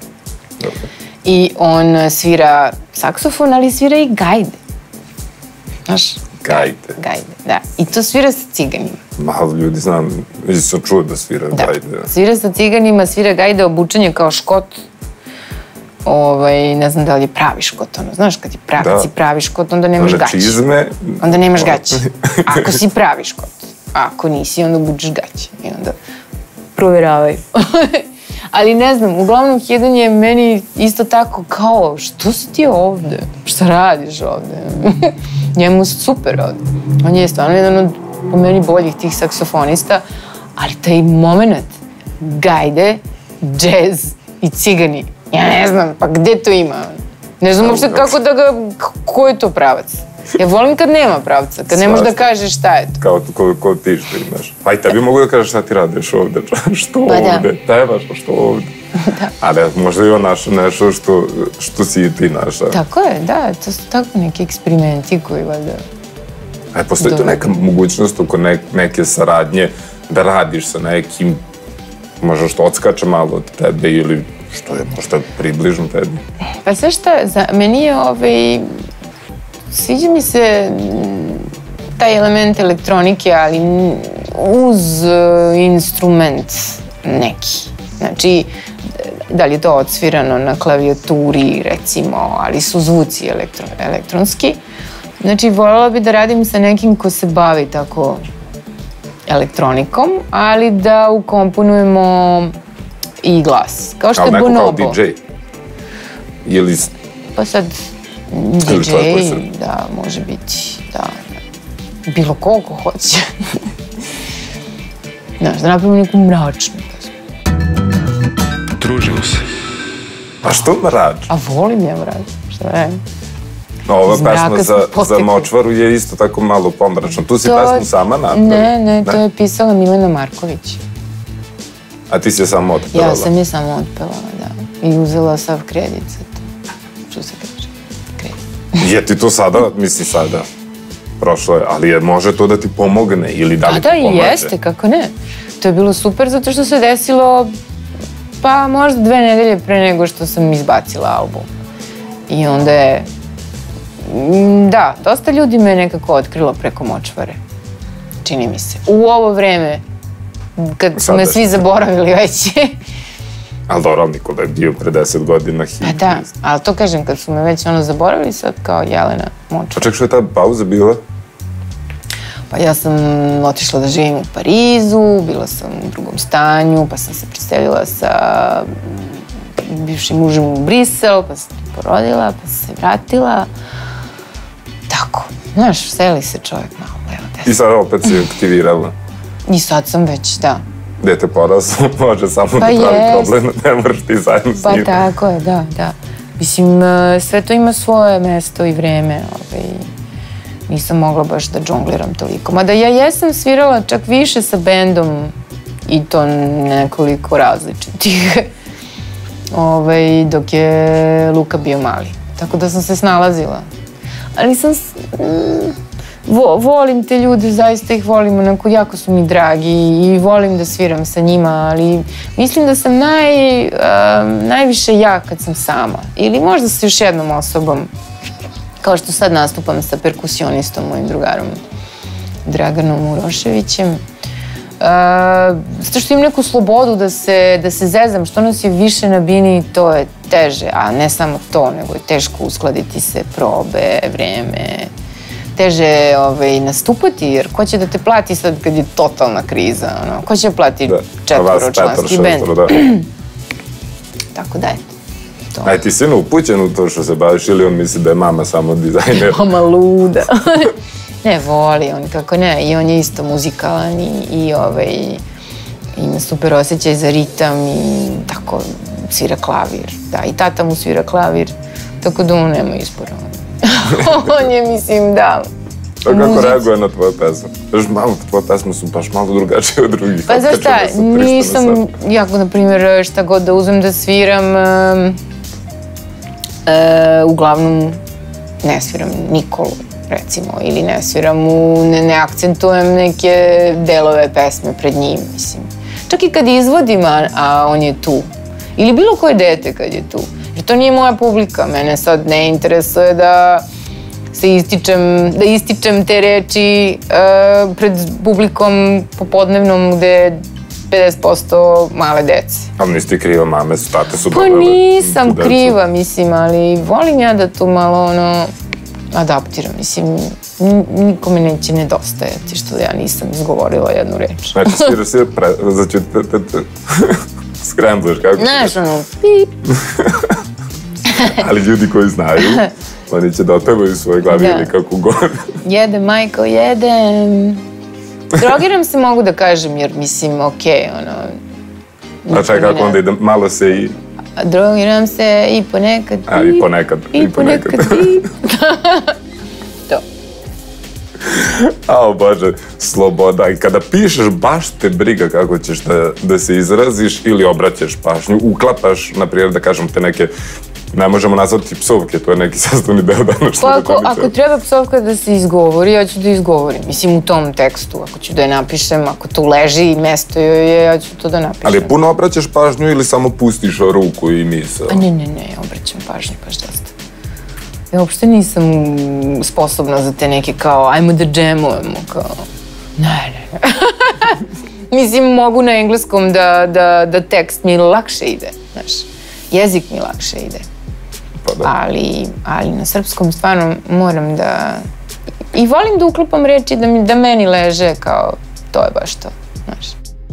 I on svira saksofon, ali svira i gajde. Znaš? Gajde. Gajde, da. I to svira sa ciganima. Malo ljudi znam, već sam čuo da svira gajde. Da, svira sa ciganima, svira gajde, obučen je kao Škot. Ovaj, ne znam da li je pravi Škot, ono, znaš, kad, pravi, kad si pravi Škot, onda nemaš gaće. Čizme. Onda nemaš gaće. Ako si pravi Škot. Ako nisi, onda obučeš gaće. I onda proveravaju. Ali ne znam, uglavnom jedan je meni isto tako kao, što si ti ovde? Šta radiš ovde? Njemu super ovde. On je stvarno jedan od, po meni, boljih tih saksofonista, ali taj moment, gajde, džez i cigani, ja ne znam, pa gde to ima? Ne znam uopšte kako da ga, ko je to pravac? Ja volim kad nema pravca, kad ne možeš da kažeš šta je to. Kao ko, ko ti što imaš. Pa i tebi mogu da kažeš šta ti radiš ovde, što pa ovde, da. Tebaš, što ovde. Da. Ali možda ima našo nešto što, što si i ti naša. Tako je, da, to su tako neki eksperimenti koji valjda... E, postoji tu neka mogućnost oko ne, neke saradnje da radiš sa nekim, možda što odskače malo od tebe ili što je možda približno tebi. Pa sve šta, za meni je ovaj... Sviđa mi se taj element elektronike, ali uz instrument neki. Znači, da li je to odsvirano na klavijaturi, recimo, ali su zvuci elektro, elektronski. Znači, voljela bi da radim sa nekim ko se bavi tako elektronikom, ali da ukomponujemo i glas. Kao što je Bonobo. Ali neko kao di džej? Ili... Pa sad, di džej, da, može biti, da. Bilo koliko hoće. Znaš, da napravimo neku mračnu. Družimo se. A što mrač? A volim ja mrač, šta je? Ova pesma za Močvaru je isto tako malo pomračna. Tu si pesmu sama napravila? Ne, ne, to je pisala Milena Marković. A ti si je samo otpevala? Ja sam je samo otpevala, da. I uzela sav kredit za to. Što se kaže? Kredit. Je ti to sada, misli sada, prošlo je, ali je, može to da ti pomogne ili da li ti pomaže? A da, jeste, kako ne. To je bilo super zato što se desilo pa možda dve nedelje pre nego što sam izbacila album. I onda je, da, dosta ljudi me nekako otkrilo preko Močvare. Čini mi se. U ovo vreme, kad su me svi zaboravili već. Ali dobro, Nikola je bio pre deset godina hit. Pa da, ali to kažem, kad su me već ono zaboravili sad kao Jelena Močvar. A ček, što je ta pauza bila? Pa ja sam otišla da živim u Parizu, bila sam u drugom stanju, pa sam se preselila sa bivšim mužem u Brisel, pa sam porodila, pa sam se vratila. Tako, znaš, seli se čovjek malo, evo desno. I sad opet si aktivirala? I sad sam već, da. Dete poraslo, može samo da pravi problem, ne moraš ti zajedno s njim. Pa tako je, da, da. Mislim, sve to ima svoje mesto i vreme, ovaj... Nisam mogla baš da džongliram toliko. Mada ja jesam svirala čak više sa bendom i to nekoliko različitih. Ove, dok je Luka bio mali. Tako da sam se snalazila. Ali sam... Mm, vo, volim te ljude, zaista ih volim, onako jako su mi dragi i volim da sviram sa njima, ali mislim da sam naj, um, najviše ja kad sam sama. Ili možda sa još jednom osobom. Kao što sad nastupam sa perkusionistom, mojim drugarom Draganom Uroševićem. Uh, zato što imam neku slobodu da se, da se zezam, što nas je više na bini, to je teže, a ne samo to, nego je teško uskladiti se, probe, vreme, teže ovaj, nastupati, jer ko će da te plati sad kad je totalna kriza, ono, ko će da plati da, četvoročlanski bend. Da. Tako da, eto. Aj, ti si upućen u to što se baviš ili on misli da je mama samo dizajner? Mama luda. Ne, voli on, kako ne. I on je isto muzikalan i, i ovaj, ima super osjećaj za ritam i tako svira klavir. Da, i tata mu svira klavir, tako da on nema izbora. On je, mislim, da. A kako reaguje na tvoje pesme? Znaš, malo, tvoje pesme su baš malo drugačije od drugih. Pa znaš šta, nisam, jako, na primjer, šta god da uzmem da sviram, Uh, uglavnom ne sviram Nikolu, recimo, ili ne sviram mu, ne, ne akcentujem neke delove pesme pred njim, mislim. Čak i kad izvodim, a, a on je tu. Ili bilo koje dete kad je tu. Jer to nije moja publika, mene sad ne interesuje da se ističem, da ističem te reči uh, pred publikom popodnevnom gde pedeset posto male dece. Ali nisi ti kriva, mame su, tate su pa dovele. Pa nisam kriva, mislim, ali volim ja da tu malo, ono, adaptiram. Mislim, nikome neće nedostajati što ja nisam izgovorila jednu reč. Znači, sviraš si pre... Znači, te, te, te... skremblaš, kako? Znaš, ono, pip. Ali ljudi koji znaju, oni će da otpevaju u svojoj glavi ili kako god. Jedem, majko, jedem. Drogiram se, mogu da kažem, jer mislim, okej, ono... A čekaj, kako onda ide, malo se i... Drogiram se i ponekad pip. A, i ponekad. I ponekad pip. To. Ao, Bože, sloboda. I kada pišeš, baš te briga kako ćeš da se izraziš ili obraćaš pažnju, uklapaš, naprijed, da kažem te neke... Ne možemo nazvati psovke, to je neki sastavni deo današnjeg. Pa ako, ako treba psovka da se izgovori, ja ću da izgovorim. Mislim, u tom tekstu, ako ću da je napišem, ako tu leži i mesto joj je, ja ću to da napišem. Ali puno obraćaš pažnju ili samo pustiš ruku i misao? Pa ne, ne, ne, obraćam pažnju baš dosta. Ja uopšte nisam sposobna za te neke kao ajmo da džemujemo, kao ne, ne, ne. Mislim, mogu na engleskom da, da, da tekst mi lakše ide, znaš, jezik mi lakše ide. Pa da. Ali, ali na srpskom stvarno moram da... I volim da uklopam reči da, mi, da meni leže kao to je baš to, znaš.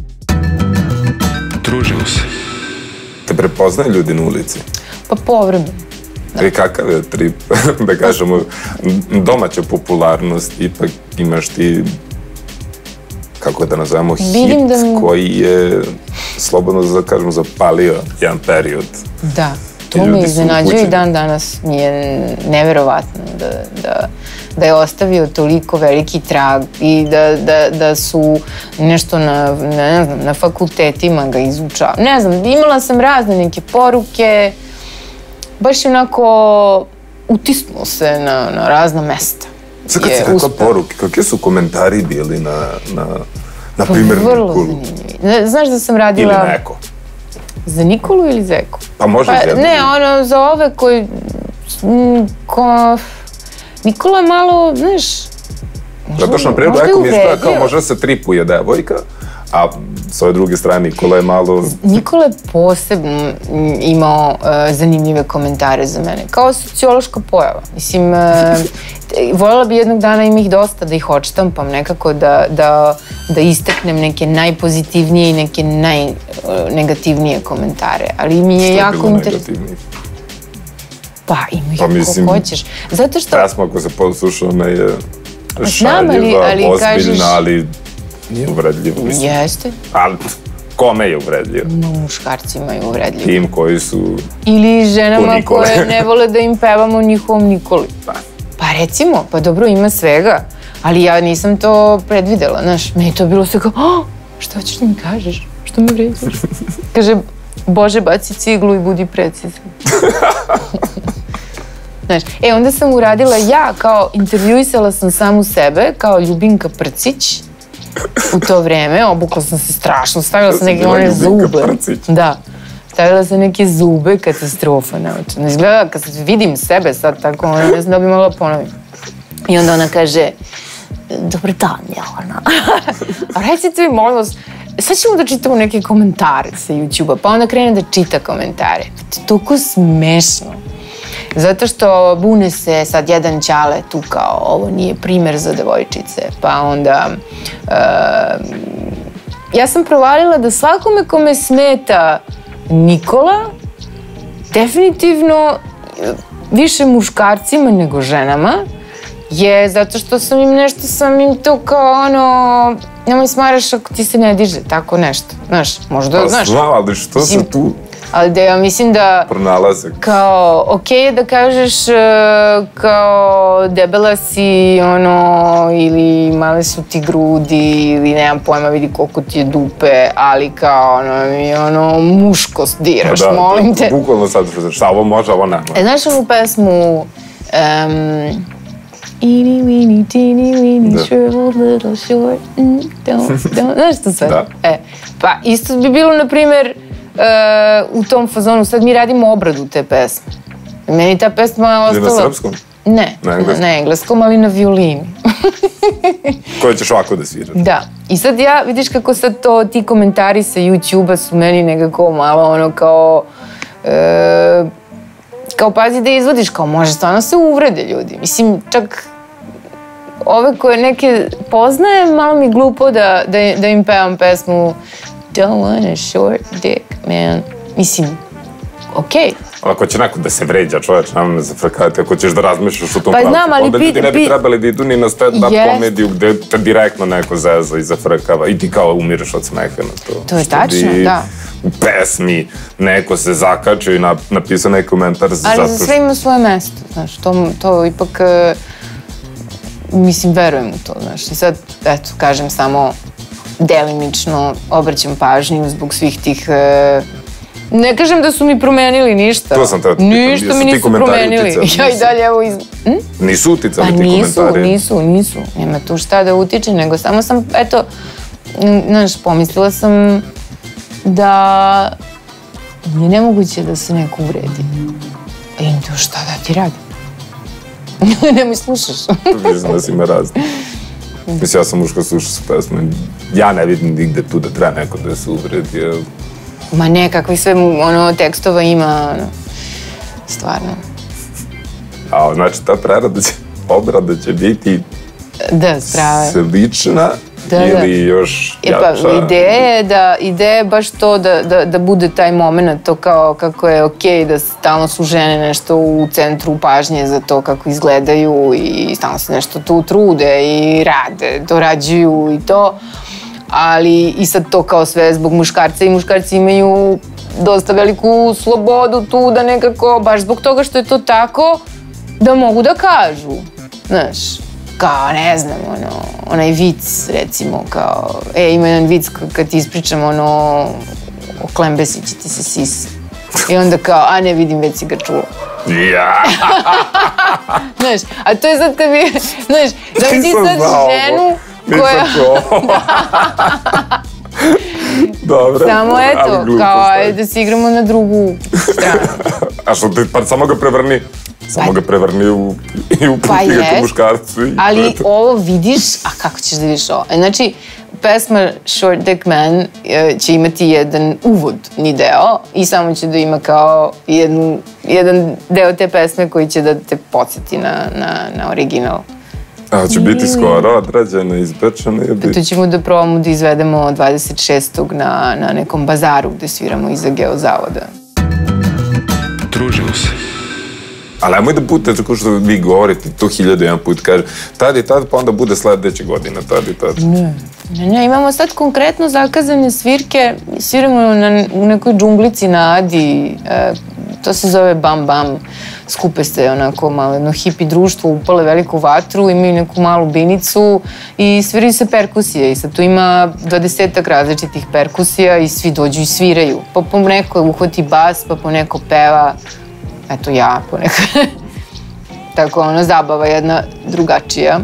Družimo se. Te prepoznaju ljudi na ulici? Pa povremeno. I kakav je trip, da kažemo, domaća popularnost, ipak imaš ti, kako da nazovemo, hit da mi... koji je, slobodno da kažemo, zapalio jedan period. Da, to me iznenađuje i dan danas. Mi je neverovatno da, da, da je ostavio toliko veliki trag i da, da, da su nešto na, ne znam, na fakultetima ga izučava. Ne znam, imala sam razne neke poruke, baš je onako utisnuo se na, na razna mesta. Sad kad se kakva poruke, kakve su komentari bili na, na, na primjer Vrlo Nikolu? zanimljivi. Znaš da sam radila... Ili neko? Za Nikolu ili za Eko? Pa može pa, jedno. Ne, ono, za ove koji... Ko... Nikola je malo, znaš... Zato što na primjer Eko mi izgleda kao možda se tripuje devojka, a s ove druge strane Nikola je malo... Nikola je posebno imao uh, zanimljive komentare za mene, kao sociološka pojava. Mislim, uh, voljela bi jednog dana, ima ih dosta, da ih odštampam nekako, da, da, da istaknem neke najpozitivnije i neke najnegativnije komentare, ali mi je jako interesantno. Pa, ima ih pa, mislim, ko hoćeš. Zato što... Pesma, ako se posluša, ona je šaljiva, ali, ali ozbiljna, kažeš... ali nije uvredljiva. Jeste. Ali kome je uvredljiva? Muškarcima je uvredljiva. Tim koji su... Ili ženama koje ne vole da im pevamo njihovom Nikoli. Pa. Pa recimo, pa dobro, ima svega. Ali ja nisam to predvidela, znaš. Meni to bilo sve kao, oh, što hoćeš da mi kažeš? Što me vređaš? Kaže, Bože, baci ciglu i budi precizan. Znaš, e, onda sam uradila ja, kao intervjuisala sam samu sebe, kao Ljubinka Prcić, u to vreme, obukla sam se strašno, stavila sam neke one zube. Da, stavila sam neke zube, katastrofa, naučena. Izgleda, kad vidim sebe sad tako, ne znam da bi mogla ponovim. I onda ona kaže, dobar dan, Jelena. A recite mi, molim vas, sad ćemo da čitamo neke komentare sa YouTube-a, pa onda krene da čita komentare. To je toliko smešno. Zato što bune se sad jedan ćale tu kao ovo nije primer za devojčice, pa onda uh, ja sam provalila da svakome kome smeta Nikola, definitivno više muškarcima nego ženama, je zato što sam im nešto, sam im to kao ono, nemoj smaraš ako ti se ne diže, tako nešto, znaš, možda, znaš. Pa znao, ali što se tu... Ali da ja mislim da... Pronalaze. Kao, okej je da kažeš kao debela si, ono, ili male su ti grudi, ili nemam pojma, vidi koliko ti je dupe, ali kao, ono, mi ono, muškost diraš, molim te. Da, bukvalno sad, šta ovo može, ovo nema. E, znaš ovu pesmu... Eeny, weeny, teeny, weeny, shriveled little short, don't, don't, znaš to sve? Da. E, pa isto bi bilo, na primer, u tom fazonu, sad mi radimo obradu te pesme. Meni ta pesma je ostala... Je na srpskom? Ne, na engleskom, ali na violini. Koje ćeš ovako da sviraš? Da. I sad ja, vidiš kako sad to, ti komentari sa YouTube-a su meni nekako malo ono kao... Kao pazi da izvodiš, kao može stvarno se uvrede ljudi. Mislim, čak ove koje neke poznajem, malo mi glupo da, da, da im pevam pesmu Don't want a short dick, man. Mislim, okej. Okay. Ali ako će neko da se vređa, čoveč, nema me zafrkati, ako ćeš da razmišljaš u tom pa pravcu, znam, ali onda pi, ljudi ne bi pi... trebali da idu ni na stand-up komediju gde te direktno neko zeza i zafrkava i ti kao umireš od smeha na to. To je tačno, da. U pesmi neko se zakačio i napisao neki komentar zato što... Ali za sve ima svoje mesto, znaš, to, to ipak, mislim, verujem u to, znaš, i sad, eto, kažem samo delimično, obraćam pažnju zbog svih tih... Ne kažem da su mi promenili ništa. To sam te pitan. Ništa mi nisu promenili. Ja i dalje evo iz... Nisu uticali ti komentari? Pa nisu, nisu, nisu. Nema tu šta da utiče, nego samo sam, eto, znaš, pomislila sam da je nemoguće da se neko uvredi. I to šta da ti radi? Nemoj slušaš. Mislim da si ima razne. Mislim, ja sam muško slušao su pesme. Ja ne vidim nigde tu da treba neko da se uvredi. Ma ne, kakvi sve ono, tekstova ima, ono, stvarno. A, znači, ta prerada će, obrada će biti da, strava. Slična da, ili da. još e, jača? Pa, ideja je da, ideja je baš to da, da, da bude taj moment, to kao kako je okej da stalno su žene nešto u centru pažnje za to kako izgledaju i stalno se nešto tu trude i rade, dorađuju i to. Ali i sad to kao sve zbog muškarca i muškarci imaju dosta veliku slobodu tu da nekako, baš zbog toga što je to tako, da mogu da kažu, znaš, kao ne znam, ono, onaj vic recimo, kao, e, ima jedan vic kad ti ispričam, ono, o Klembesi će ti se sisa. I onda kao, a ne vidim, već si ga čula. Ja! Znaš, a to je sad kad bi, znaš, da bi ti sad ženu koja... Dobro. Samo eto, kao, ajde da se igramo na drugu stranu. A što ti, pa samo ga prevrni, samo ga prevrni u, i u puti ga ka muškarcu. Ali ovo vidiš, a kako ćeš da vidiš ovo? Znači, pesma Short Dick Man će imati jedan uvodni deo i samo će da ima kao jednu, jedan deo te pesme koji će da te podsjeti na, na, na original. A će biti skoro odrađeno, izbečeno ili... To ćemo da probamo da izvedemo dvadeset šestog na, na nekom bazaru gde sviramo iza Geozavoda. Družimo se. Ali nemoj da bude tako što vi govorite to hiljadu jedan put, kaže tad i tad, pa onda bude sledeće godine, tad i tad. Ne, ne, ne, imamo sad konkretno zakazane svirke, sviramo na, u nekoj džunglici na Adi, e, to se zove Bam Bam, skupe se onako malo jedno hipi društvo, upale veliku vatru, imaju neku malu binicu i sviraju se perkusije i sad tu ima dvadesetak različitih perkusija i svi dođu i sviraju. Pa po neko uhvati bas, pa po neko peva, eto ja ponekad. Tako ono, zabava jedna drugačija.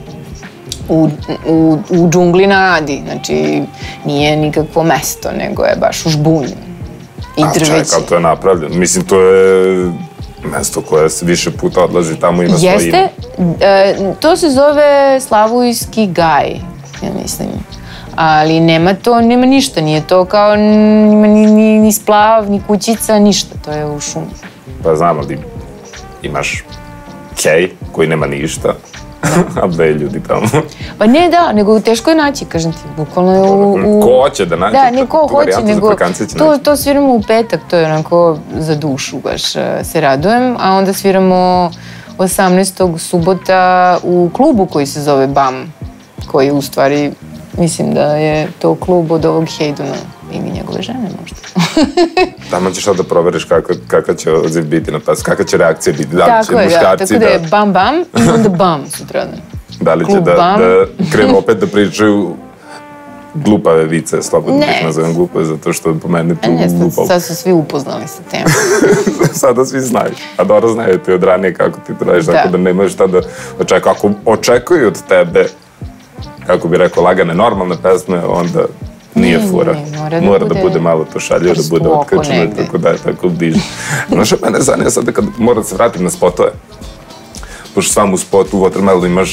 U, u, u džungli na Adi, znači nije nikakvo mesto, nego je baš u žbunju. I drveće. A čekaj, to je napravljeno. Mislim, to je mesto koje se više puta odlazi, tamo ima svoje ime. Jeste, e, to se zove Slavojski gaj, ja mislim. Ali nema to, nema ništa, nije to kao, nima ni, ni, ni splav, ni kućica, ništa, to je u šumi. Pa znam, ali imaš kej koji nema ništa, a dve ljudi tamo. Pa ne, da, nego teško je naći, kažem ti, bukvalno je u... u... Ko hoće da naći? Da, ne ko hoće, nego to, to sviramo u petak, to je onako za dušu, baš se radujem, a onda sviramo osamnaestog subota u klubu koji se zove Bam, koji u stvari, mislim da je to klub od ovog Hejduna ili njegove žene možda. Tamo ćeš sad da proveriš kakav će odziv biti na pesmu, kakva će reakcija biti, da li će muškarci da... Tako da je Bam Bam i onda Bam sutradan. Da li će da krenu opet da pričaju glupave vice, slobodno ih nazovem glupave, zato što po mene tu glupavo. Sad su svi upoznali sa temom. Sada svi znaju, a dobro znaju ti od ranije kako ti to radiš, tako da nemaš šta da očekuju. Ako očekuju od tebe, kako bi rekao, lagane, normalne pesme, onda nije fura. Mora da bude malo to šaljivo, da bude otkačeno, tako da je tako diže. Ono što mene zanima sada kad moram se vratiti na spotove, pošto sam u spotu u Watermelonu imaš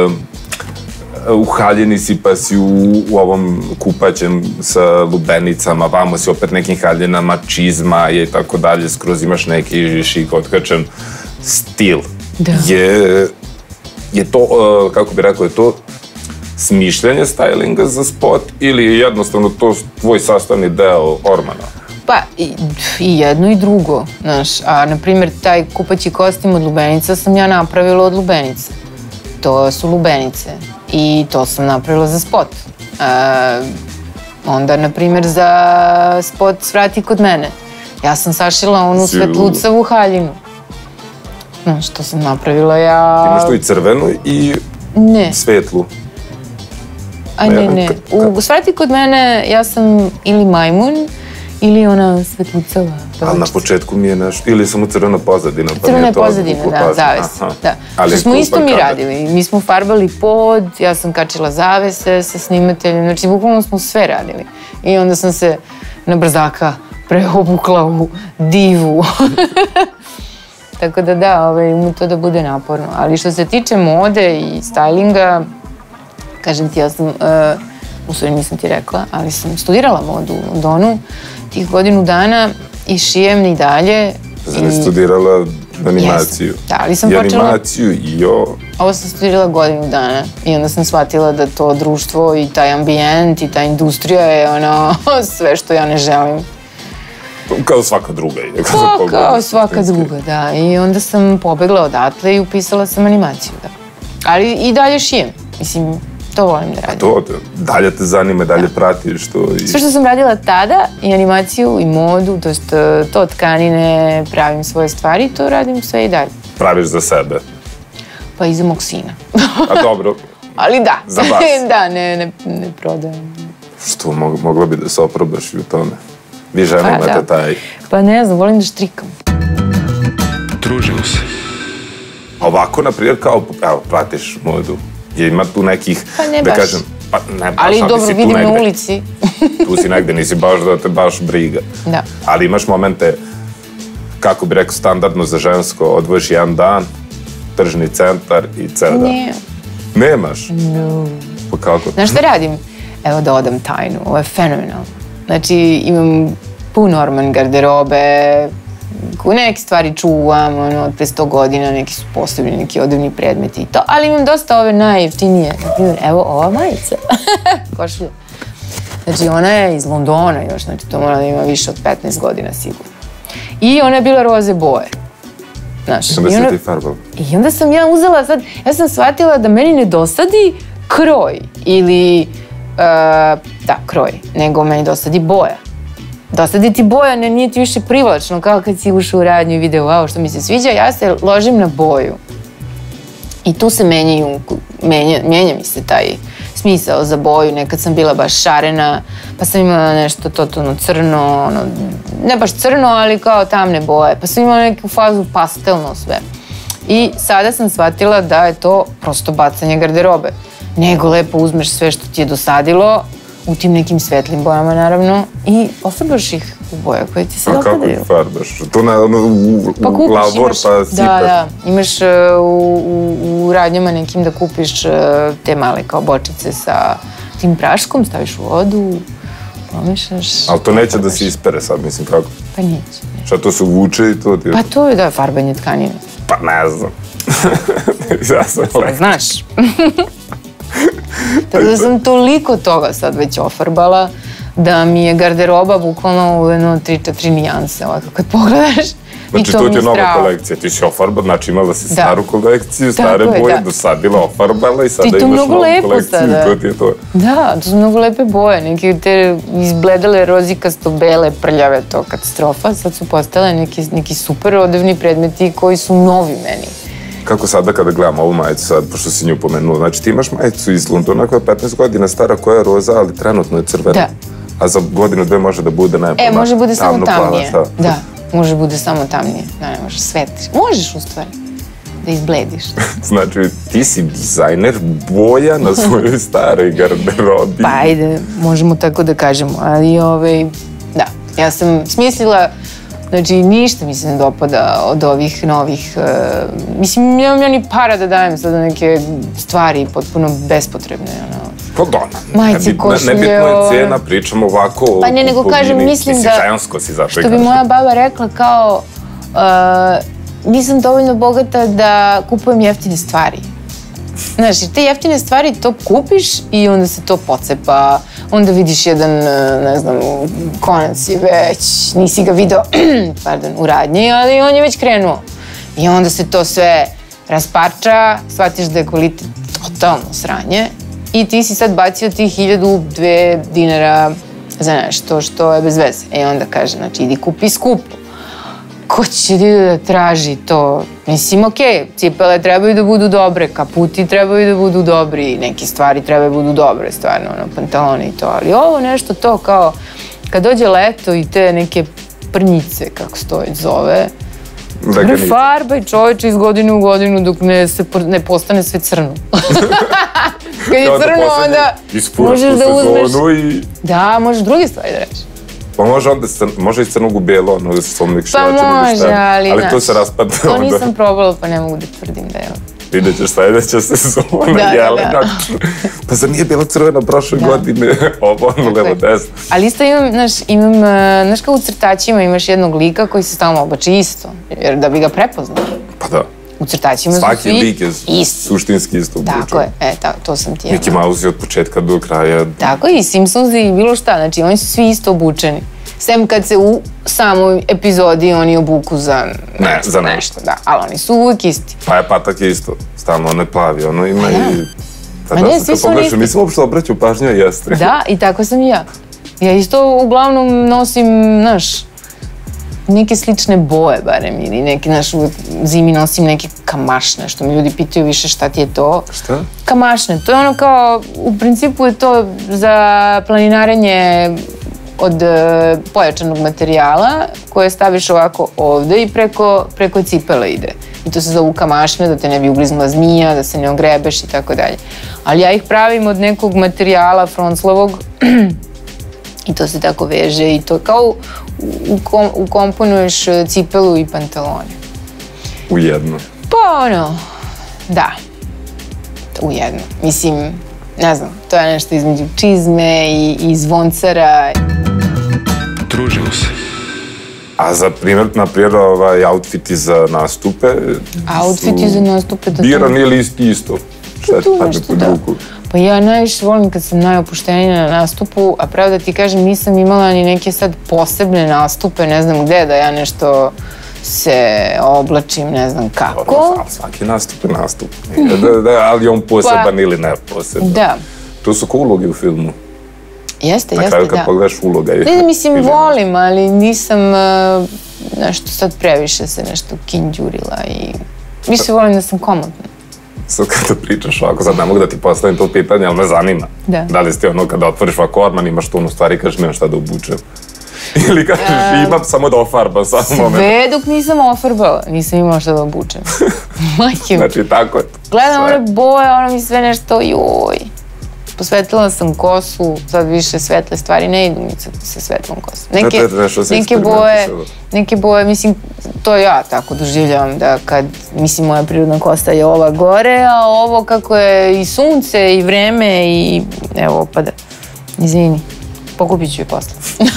uhaljeni si pa si u ovom kupaćem sa lubenicama, vamo si opet nekim haljenama, čizma i tako dalje, skroz imaš neki šik otkačen stil. Je to, kako bi rekao, je to smišljanje stylinga za spot ili je jednostavno to tvoj sastavni deo ormana? Pa, i jedno i drugo, znaš. A, na primjer, taj kupaći kostim od lubenica sam ja napravila od lubenica. To su lubenice i to sam napravila za spot. Onda, na primjer, za spot Svrati kod mene. Ja sam sašila onu svetlucavu haljinu. Znaš, to sam napravila ja... Imaš tu i crvenu i svetlu. A ne, ne. U Svrati kod mene ja sam ili majmun ili ona svetlucava. Ali na početku mi je nešto, ili samo crvena pozadina. Crvena pozadina, da, zavese. Što smo isto mi radili. Mi smo farbali pod, ja sam kačila zavese sa snimateljem, znači bukvalno smo sve radili. I onda sam se na brzaka preobukla u divu. Tako da da, ovaj, mu to da bude naporno. Ali što se tiče mode i stylinga, kažem ti, ja sam, uh, u stvari nisam ti rekla, ali sam studirala modu u Londonu tih godinu dana i šijem i dalje. Znači, i... studirala animaciju. Yes. Da, ali sam I počela... animaciju i o... Ovo sam studirala godinu dana i onda sam shvatila da to društvo i taj ambijent i ta industrija je ono sve što ja ne želim. Kao svaka druga. Pa, kao svaka druga, da. I onda sam pobegla odatle i upisala sam animaciju, da. Ali i dalje šijem. Mislim, to volim da radim. To, dalje te zanima, dalje pratiš to. I... Sve što sam radila tada, i animaciju, i modu, to jest to tkanine, pravim svoje stvari, to radim sve i dalje. Praviš za sebe? Pa i za mog sina. A dobro. Ali da. Za vas? Da, ne, ne, ne prodajem. Što, mogla bi da se oprobaš i u tome? Vi žene imate taj... Pa ne znam, volim da štrikam. Družimo se. Ovako, na primjer, kao, evo, pratiš modu. Je ima tu nekih, pa ne da baš. kažem, pa ne baš, ali dobro, si vidim tu negde, na ulici. Tu si negde, nisi baš da te baš briga. Da. Ali imaš momente, kako bi rekao, standardno za žensko, odvojiš jedan dan, tržni centar i ceo dan. Ne. Nemaš? No. Pa kako? Znaš šta radim? Evo da odam tajnu, ovo je fenomenalno. Znači, imam pun orman garderobe, neke stvari čuvam, ono, od pre sto godina, neki su posebni, neki odevni predmeti i to, ali imam dosta ove najjeftinije. Naprimjer, evo ova majica, košulja. Znači, ona je iz Londona još, znači to mora da ima više od petnaest godina sigurno. I ona je bila roze boje. Znaš, I onda si ti farbala. I onda sam ja uzela sad, ja sam shvatila da meni ne dosadi kroj ili, uh, da, kroj, nego meni dosadi boja. Dosadi ti boja, ne, nije ti više privlačno, kao kad si ušao u radnju i video, wow, što mi se sviđa, ja se ložim na boju. I tu se menjaju, menja, menja mi se taj smisao za boju. Nekad sam bila baš šarena, pa sam imala nešto totalno crno, ono, ne baš crno, ali kao tamne boje, pa sam imala neku fazu pastelno sve. I sada sam shvatila da je to prosto bacanje garderobe. Nego lepo uzmeš sve što ti je dosadilo, u tim nekim svetlim bojama, naravno, i ofarbaš ih u boje koje ti se dopadaju. A kako ih farbaš? To na, ono, u, pa u lavor, imaš, pa sipaš? Da, da. Imaš uh, u, u, u radnjama nekim da kupiš uh, te male kao bočice sa tim praškom, staviš u vodu, pomešaš. Ali to neće da se ispere sad, mislim, kako? Pa neće. Šta to se uvuče i to ti je? Pa to je, da, farbanje tkanine. Pa ne znam. Ja sam pa znaš. Tako da sam toliko toga sad već ofarbala da mi je garderoba bukvalno u jedno tri četiri nijanse, ovako kad pogledaš. Znači to ti je nova kolekcija, ti si ofarbala, znači imala si staru kolekciju, stare boje, dosadila, ofarbala i sada imaš novu kolekciju i to ti je to. Da, to su mnogo lepe boje, neke te izbledale rozikasto bele, prljave, to katastrofa, sad su postale neki super odevni predmeti koji su novi meni. Kako sada kada gledam ovu majicu sad, pošto si nju pomenula, znači ti imaš majicu iz Londona koja je petnaest godina stara, koja je roza, ali trenutno je crvena. Da. A za godinu, dve može da bude najbolje. E, može bude samo tamnije. Da, može bude samo tamnije. Da, ne možeš svetliš. Možeš u stvari da izblediš. Znači, ti si dizajner boja na svojoj staroj garderobi. Pa ajde, možemo tako da kažemo, ali ovaj, da. Ja sam smislila, znači, ništa mi se ne dopada od ovih novih, uh, mislim, nemam ja ni para da dajem sada neke stvari potpuno bespotrebne, ono. Pa da, majice, košulje, nebitno je cena, pričamo ovako. Pa ne, nego kažem, mislim da, žensko si zato i što bi moja baba rekla kao, uh, nisam dovoljno bogata da kupujem jeftine stvari. Znaš, jer te jeftine stvari to kupiš i onda se to pocepa, onda vidiš jedan, ne znam, konac je već, nisi ga video, pardon, u radnji, ali on je već krenuo. I onda se to sve rasparča, shvatiš da je kvalitet totalno sranje i ti si sad bacio ti hiljadu, dve dinara za nešto što je bez veze. E onda kaže, znači, idi kupi skupo. Ko će da traži to? Mislim, okej, cipele trebaju da budu dobre, kaputi trebaju da budu dobri, neke stvari trebaju da budu dobre, stvarno, ono, pantalone i to, ali ovo nešto to kao, kad dođe leto i te neke prnjice, kako se to već zove, ne farbaj čoveče iz godine u godinu dok ne postane sve crno. Kad je crno, onda možeš da uzmeš... Da, možeš druge stvari da reći. Pa može onda, može i crnog u bijelo, ono, s svom nekšivačem. Pa može, ali, ali znaš, to se raspada. To nisam probala, pa ne mogu da tvrdim da je. Vidjet ćeš sljedeća sezona, da, Jelena. Da, da. Pa zar nije bilo crvena prošle da. godine? Ovo, ono, levo, desno. Ali isto imam, znaš, imam, znaš kao u crtačima imaš jednog lika koji se stalno oblači isto, jer da bi ga prepoznao. Pa da. U crtačima svaki su svi lik je isti. Suštinski isto obučen. Tako je, e, ta, to sam ti ja. Mickey Mouse je od početka do kraja. Tako je, i Simpsons i bilo šta, znači oni su svi isto obučeni. Sem kad se u samoj epizodi oni obuku za nešto, ne, za nešto. nešto. Da, ali oni su uvijek isti. Pa je Patak je isto, stalno on je plavi, ono ima ja. i... Ma ne, svi su oni isti. Nisam uopšte obraćao pažnju, jeste. Da, i tako sam i ja. Ja isto uglavnom nosim, znaš, neke slične boje barem, ili neke, znaš, u zimi nosim neke kamašne, što mi ljudi pitaju više šta ti je to. Šta? Kamašne, to je ono kao, u principu je to za planinarenje od e, pojačanog materijala koje staviš ovako ovde i preko, preko cipele ide. I to se zovu kamašne, da te ne bi ugriznula zmija, da se ne ogrebeš i tako dalje. Ali ja ih pravim od nekog materijala fronclavog i to se tako veže i to kao ukom, ukomponuješ cipelu i pantalone. U jedno? Pa ono, da. U jedno. Mislim, ne znam, to je nešto između čizme i, i zvoncara. Družimo se. A za primjer, na primjer, ovaj, outfiti za nastupe... Outfiti za nastupe... Da birani ili isti isto? Šta ti padne pod ruku? Pa ja najviše volim kad sam najopuštenija na nastupu, a pravo da ti kažem, nisam imala ni neke sad posebne nastupe, ne znam gde, da ja nešto se oblačim, ne znam kako. Dobro, svaki nastup je nastup. Da, da, ali on poseban pa, ili ne poseban. Da. To su kao ulogi u filmu. Jeste, na jeste, kraju kad da. pogledaš uloga je... Ne, mislim, volim, ali nisam uh, nešto sad previše se nešto kinđurila i više volim da sam komodna. Sad kada pričaš ovako, sad ne mogu da ti postavim to pitanje, ali me zanima. Da. Da li ste ono kada otvoriš ovako orman, imaš tu ono stvari i kažeš nemam šta da obučem. Ili kažeš uh, imam samo da ofarbam sam moment. Sve dok nisam ofarbala, nisam imala šta da obučem. Majke. Znači tako je. Gledam one boje, ono mi sve nešto, joj. Posvetlila sam kosu, sad više svetle stvari ne idu mi sa svetlom kosom. Neke, neke boje, neke boje, mislim, to ja tako doživljavam da kad, mislim, moja prirodna kosa je ova gore, a ovo kako je i sunce i vreme i evo opada. Izvini, pokupit ću je posle.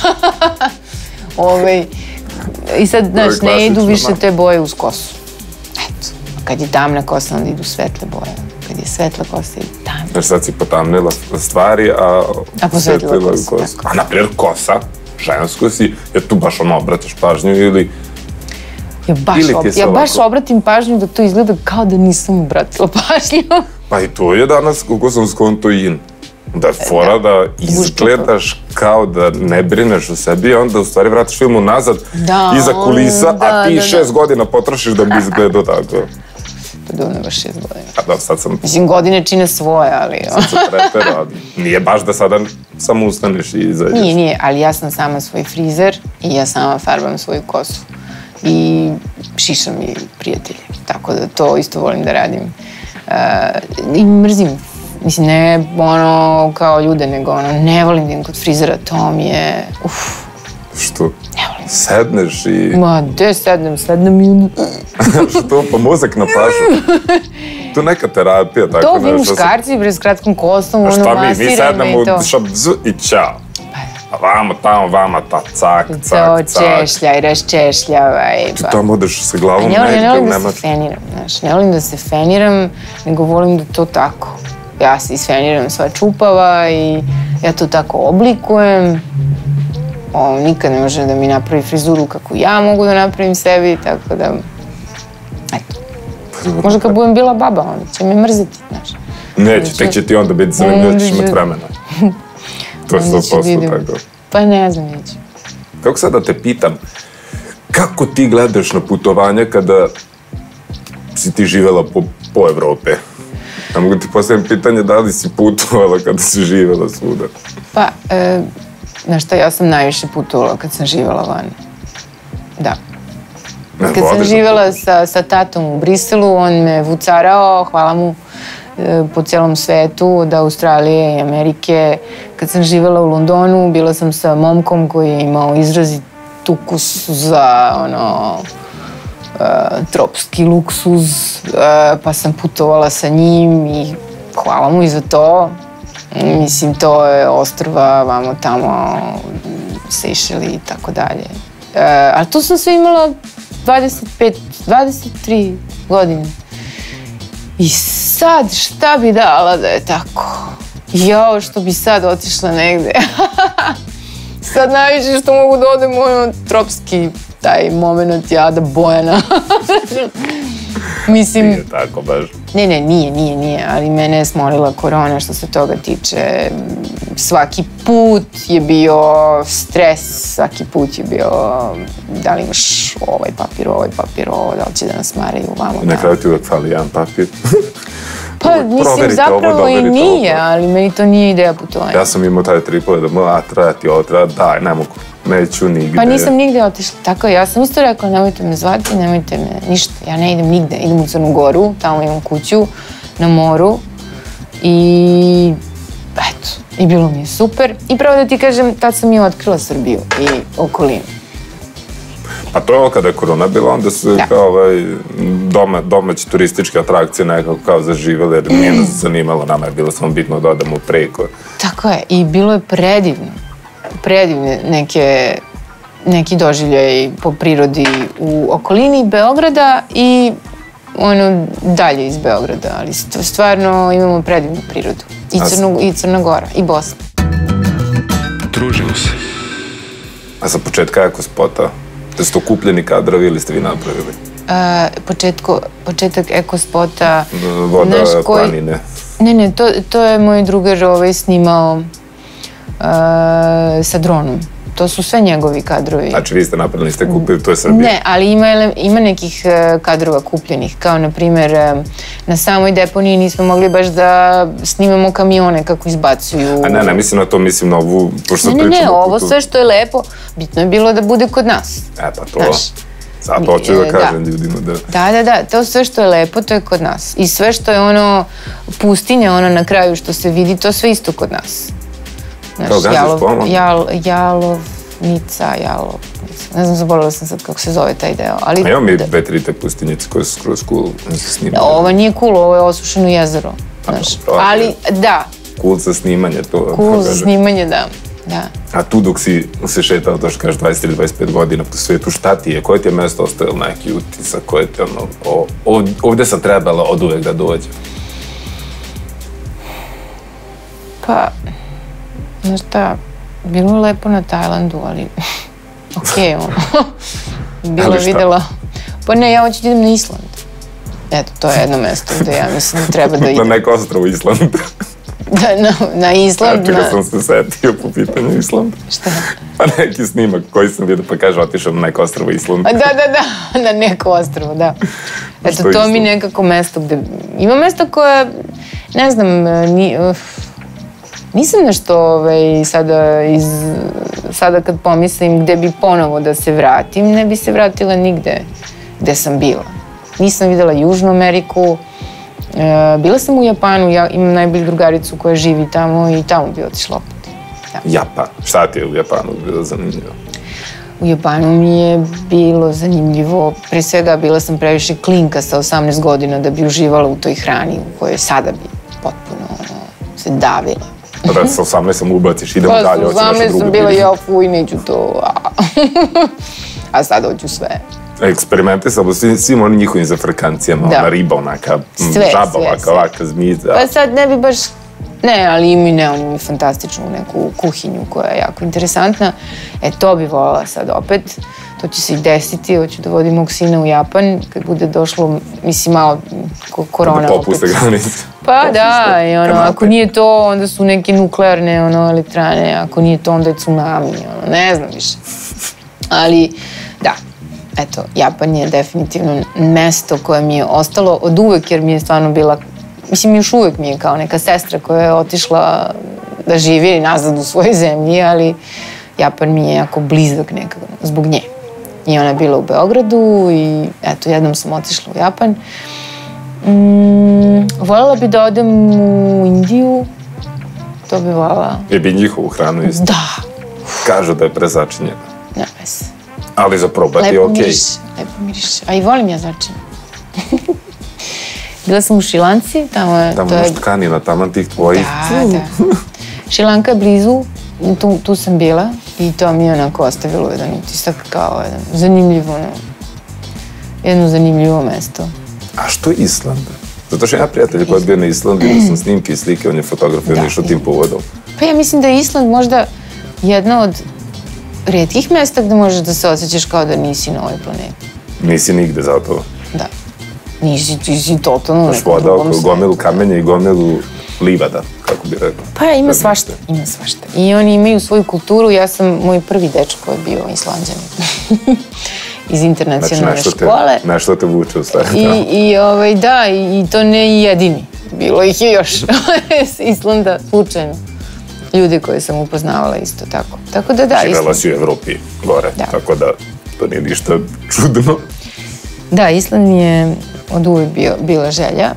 Ove, I sad, znaš, ne idu više te boje uz kosu. Eto, kad je tamna kosa, onda idu svetle boje. Kad je svetla kosa i tamna. Znaš, sad si potamnila stvari, a, a posvetlila kosa. kosa. A, naprijed, kosa, žensko si, jer tu baš ono obrataš pažnju ili... Ja baš, ob... ja baš obratim pažnju da to izgleda kao da nisam obratila pažnju. Pa i to je danas, kako sam skonto in. Da je fora da izgledaš kao da ne brineš o sebi, a onda u stvari vratiš film unazad, iza kulisa, a ti šest godina potrošiš da bi izgledao tako. Pa dobro, ne baš šest godina. A da, sad sam... Mislim, godine čine svoje, ali... Sad sam preterao. Nije baš da sada samo ustaneš i izađeš. Nije, nije, ali ja sam sama svoj frizer i ja sama farbam svoju kosu. I šišam i prijatelje. Tako da to isto volim da radim. I mrzim. Mislim, ne ono kao ljude, nego ono, ne volim da idem kod frizera, to mi je... Uf. Što? Ne volim. Sedneš i... Ma, gde sednem? Sednem i... Što? Pa mozak na pašu. To je neka terapija, tako nešto. To vi muškarci, bre, s kratkom kosom, ono, masirajme i to. Šta mi, mi sednemo, šab, i ćao. A vamo tamo, vama ta, cak, cak, cak. To češljaj, raščešljavaj. Ti tamo odeš sa glavom negdje, ne volim da se feniram, znaš, ne volim da se feniram, nego volim da to tako. Ja se isfeniram sva čupava i ja to tako oblikujem. On nikad ne može da mi napravi frizuru kako ja mogu da napravim sebi, tako da... Eto. Možda kad budem bila baba, onda će me mrziti, znaš. Neće, tek će ti onda biti zanimljivo da ćeš imati vremena. To je sto posto tako. Pa ne znam, neću. Kako sad da te pitam, kako ti gledaš na putovanje kada si ti živjela po, po Evrope? Ja mogu ti postavim pitanje da li si putovala kada si živjela svuda? Pa, e, znaš šta, ja sam najviše putovala kad sam živjela van. Da. Kad sam živjela sa, sa tatom u Briselu, on me vucarao, hvala mu, po celom svetu, od Australije i Amerike. Kad sam živjela u Londonu, bila sam sa momkom koji je imao izrazit ukus za ono, uh, tropski luksuz, uh, pa sam putovala sa njim i hvala mu i za to. Mislim, to je ostrva, vamo tamo, Sejšeli i tako dalje. Uh, ali tu sam sve imala dvadeset pet, dvadeset tri godine. I sad šta bi dala da je tako? Jao, što bi sad otišla negde. Sad najviše što mogu da odem u ono tropski taj moment Jada Bojana. Mislim... Nije tako baš. Ne, ne, nije, nije, nije, ali mene je smorila korona što se toga tiče. Svaki put je bio stres, svaki put je bio da li imaš ovaj papir, ovaj papir, ovo, da li će da nas maraju vamo. I na kraju ti uvek fali jedan papir. Pa, mislim, zapravo i nije, ali meni to nije ideja putovanja. Ja sam imao taj tripove da mora, treba ti ovo, treba, daj, ne mogu, neću nigde. Pa nisam nigde otišla, tako ja sam isto rekla, nemojte me zvati, nemojte me, ništa, ja ne idem nigde, idem u Crnu Goru, tamo imam kuću, na moru i eto, i bilo mi je super. I pravo da ti kažem, tad sam i otkrila Srbiju i okolinu. Pa to je ovo kada je korona bila, onda su kao ovaj, doma, domaće turističke atrakcije nekako kao zaživele, jer nije nas zanimalo, nama je bilo samo bitno da odemo preko. Tako je, i bilo je predivno, predivne neke, neki doživljaj po prirodi u okolini Beograda i ono dalje iz Beograda, ali stvarno imamo predivnu prirodu. I, Crnu, i Crna Gora, i Bosna. Družimo se. A sa početka Eko Spota? Da su to kupljeni kadrovi ili ste vi napravili? Uh, početko, početak Eko Spota... Voda, koji, planine. Ne, ne, to, to je moj drugar ovaj snimao uh, sa dronom. To su sve njegovi kadrovi. Znači vi ste napravili, niste kupili, to je Srbija? Ne, ali ima, ima nekih uh, kadrova kupljenih, kao na primjer uh, na samoj deponiji nismo mogli baš da snimamo kamione kako izbacuju... A ne, ne, mislim na to, mislim na ovu, pošto pričamo... Ne, ne, ne, ovo sve što je lepo, bitno je bilo da bude kod nas. E, pa to, znaš, zato hoću da kažem da. ljudima da... Da, da, da, to sve što je lepo, to je kod nas. I sve što je ono pustinja, ono na kraju što se vidi, to sve isto kod nas. Kao gaziš pomalo? Jal, Jalovnica, Jalov... Ne znam, zaboravila sam sad kako se zove taj deo, ali... A imamo mi dve, tri te pustinjice koje su skroz cool, ne se snimaju. Ovo nije cool, ovo je osušeno jezero, znaš. Ali, da. Cool za snimanje, to... Cool za snimanje, da. Da. A tu dok si se šetao, to što kažeš, dvadeset ili dvadeset pet godina po svetu, šta ti je? Koje ti je mesto ostavilo neki utisak? Koje ti je ono... Ovde sam trebala od uvek da dođe. Pa... Znaš šta, bilo je lepo na Tajlandu, ali... Okej, ono... Bilo je videla... Pa ne, ja hoću da idem na Island. Eto, to je jedno mesto gde ja mislim da treba da idem. Na neko ostrovo Island. Da, na Island, na... Čega sam se setio po pitanju Islanda. Šta? Pa neki snimak koji sam vidio, pa kaže, otišao na neko ostrovo Islanda. Da, da, da, na neko ostrovo, da. Eto, to mi nekako mesto gde... Ima mesto koje, ne znam, ni... Nisam nešto sada iz... Sada kad pomislim gde bi ponovo da se vratim, ne bi se vratila nigde gde sam bila. Nisam videla Južnu Ameriku, bila sam u Japanu, ja imam najbolju drugaricu koja živi tamo i tamo bi otišla opet. Japan? Šta ti je u Japanu bilo zanimljivo? U Japanu mi je bilo zanimljivo, pre svega bila sam previše klinka sa osamnaest godina da bi uživala u toj hrani u kojoj sada bi potpuno se davila. Da, sa osamnaest sam ubaciš, idemo dalje, hoću nešto drugo. Sa osamnaest sam bila, ja fuj, neću to, a sad hoću sve. Eksperimente sa svim onim njihovim zafrkancijama, ona riba, onaka žaba, ovaka, ovaka, zmiza. Pa sad ne bi baš, ne, ali im i ne, oni mi fantastičnu neku kuhinju koja je jako interesantna. E, to bi voljela sad opet. To će se i desiti, hoću da vodim mog sina u Japan, kad bude došlo, mislim, malo korona opet. Da popuste granice. Pa da, i ono, ako nije to, onda su neke nuklearne, ono, elektrane, ako nije to, onda je tsunami, ono, ne znam više. Ali, da, eto, Japan je definitivno mesto koje mi je ostalo od uvek, jer mi je stvarno bila, mislim, još uvek mi je kao neka sestra koja je otišla da živi nazad u svojoj zemlji, ali Japan mi je jako blizak nekako, zbog nje. I ona je bila u Beogradu i eto, jednom sam otišla u Japan. Mm, Voljela bi da odem u Indiju. To bi voljela. Je bi njihovu hranu isto? Da. Kažu da je prezačinjena. Ne veze. Ali za probati je okej. Lepo miriše, lepo miriše. A i volim ja začinjeno. Bila sam u Šilanci, tamo je... Tamo je tkanina, tamo tih tvojih. Da, da. Šilanka je blizu, tu, tu sam bila i to mi je onako ostavilo jedan utisak kao jedan zanimljivo, ono, jedno zanimljivo mesto. A što Island? Zato što ja prijatelj koji je bio na Islandu, da sam snimke i slike, on je fotograf i on je išao tim povodom. Pa ja mislim da je Island možda jedna od retkih mesta gde možeš da se osjećaš kao da nisi na ovoj planeti. Nisi nigde zato. Da. Nisi, ti si totalno u Znaš, nekom voda drugom oko svetu. gomilu kamenja i gomilu livada, kako bi rekao. Pa ima svašta, ima svašta. I oni imaju svoju kulturu, ja sam, moj prvi dečko je bio Islanđanin. Iz internacionalne škole. Nešto te vuče u stvari. I, i ovaj, da, i, i to ne i jedini. Bilo ih je još s Islanda, slučajno. Ljude koje sam upoznavala isto tako. Tako da da, živela si u Evropi gore, tako da to nije ništa čudno. Da, Island mi je od uvek bio, bila želja.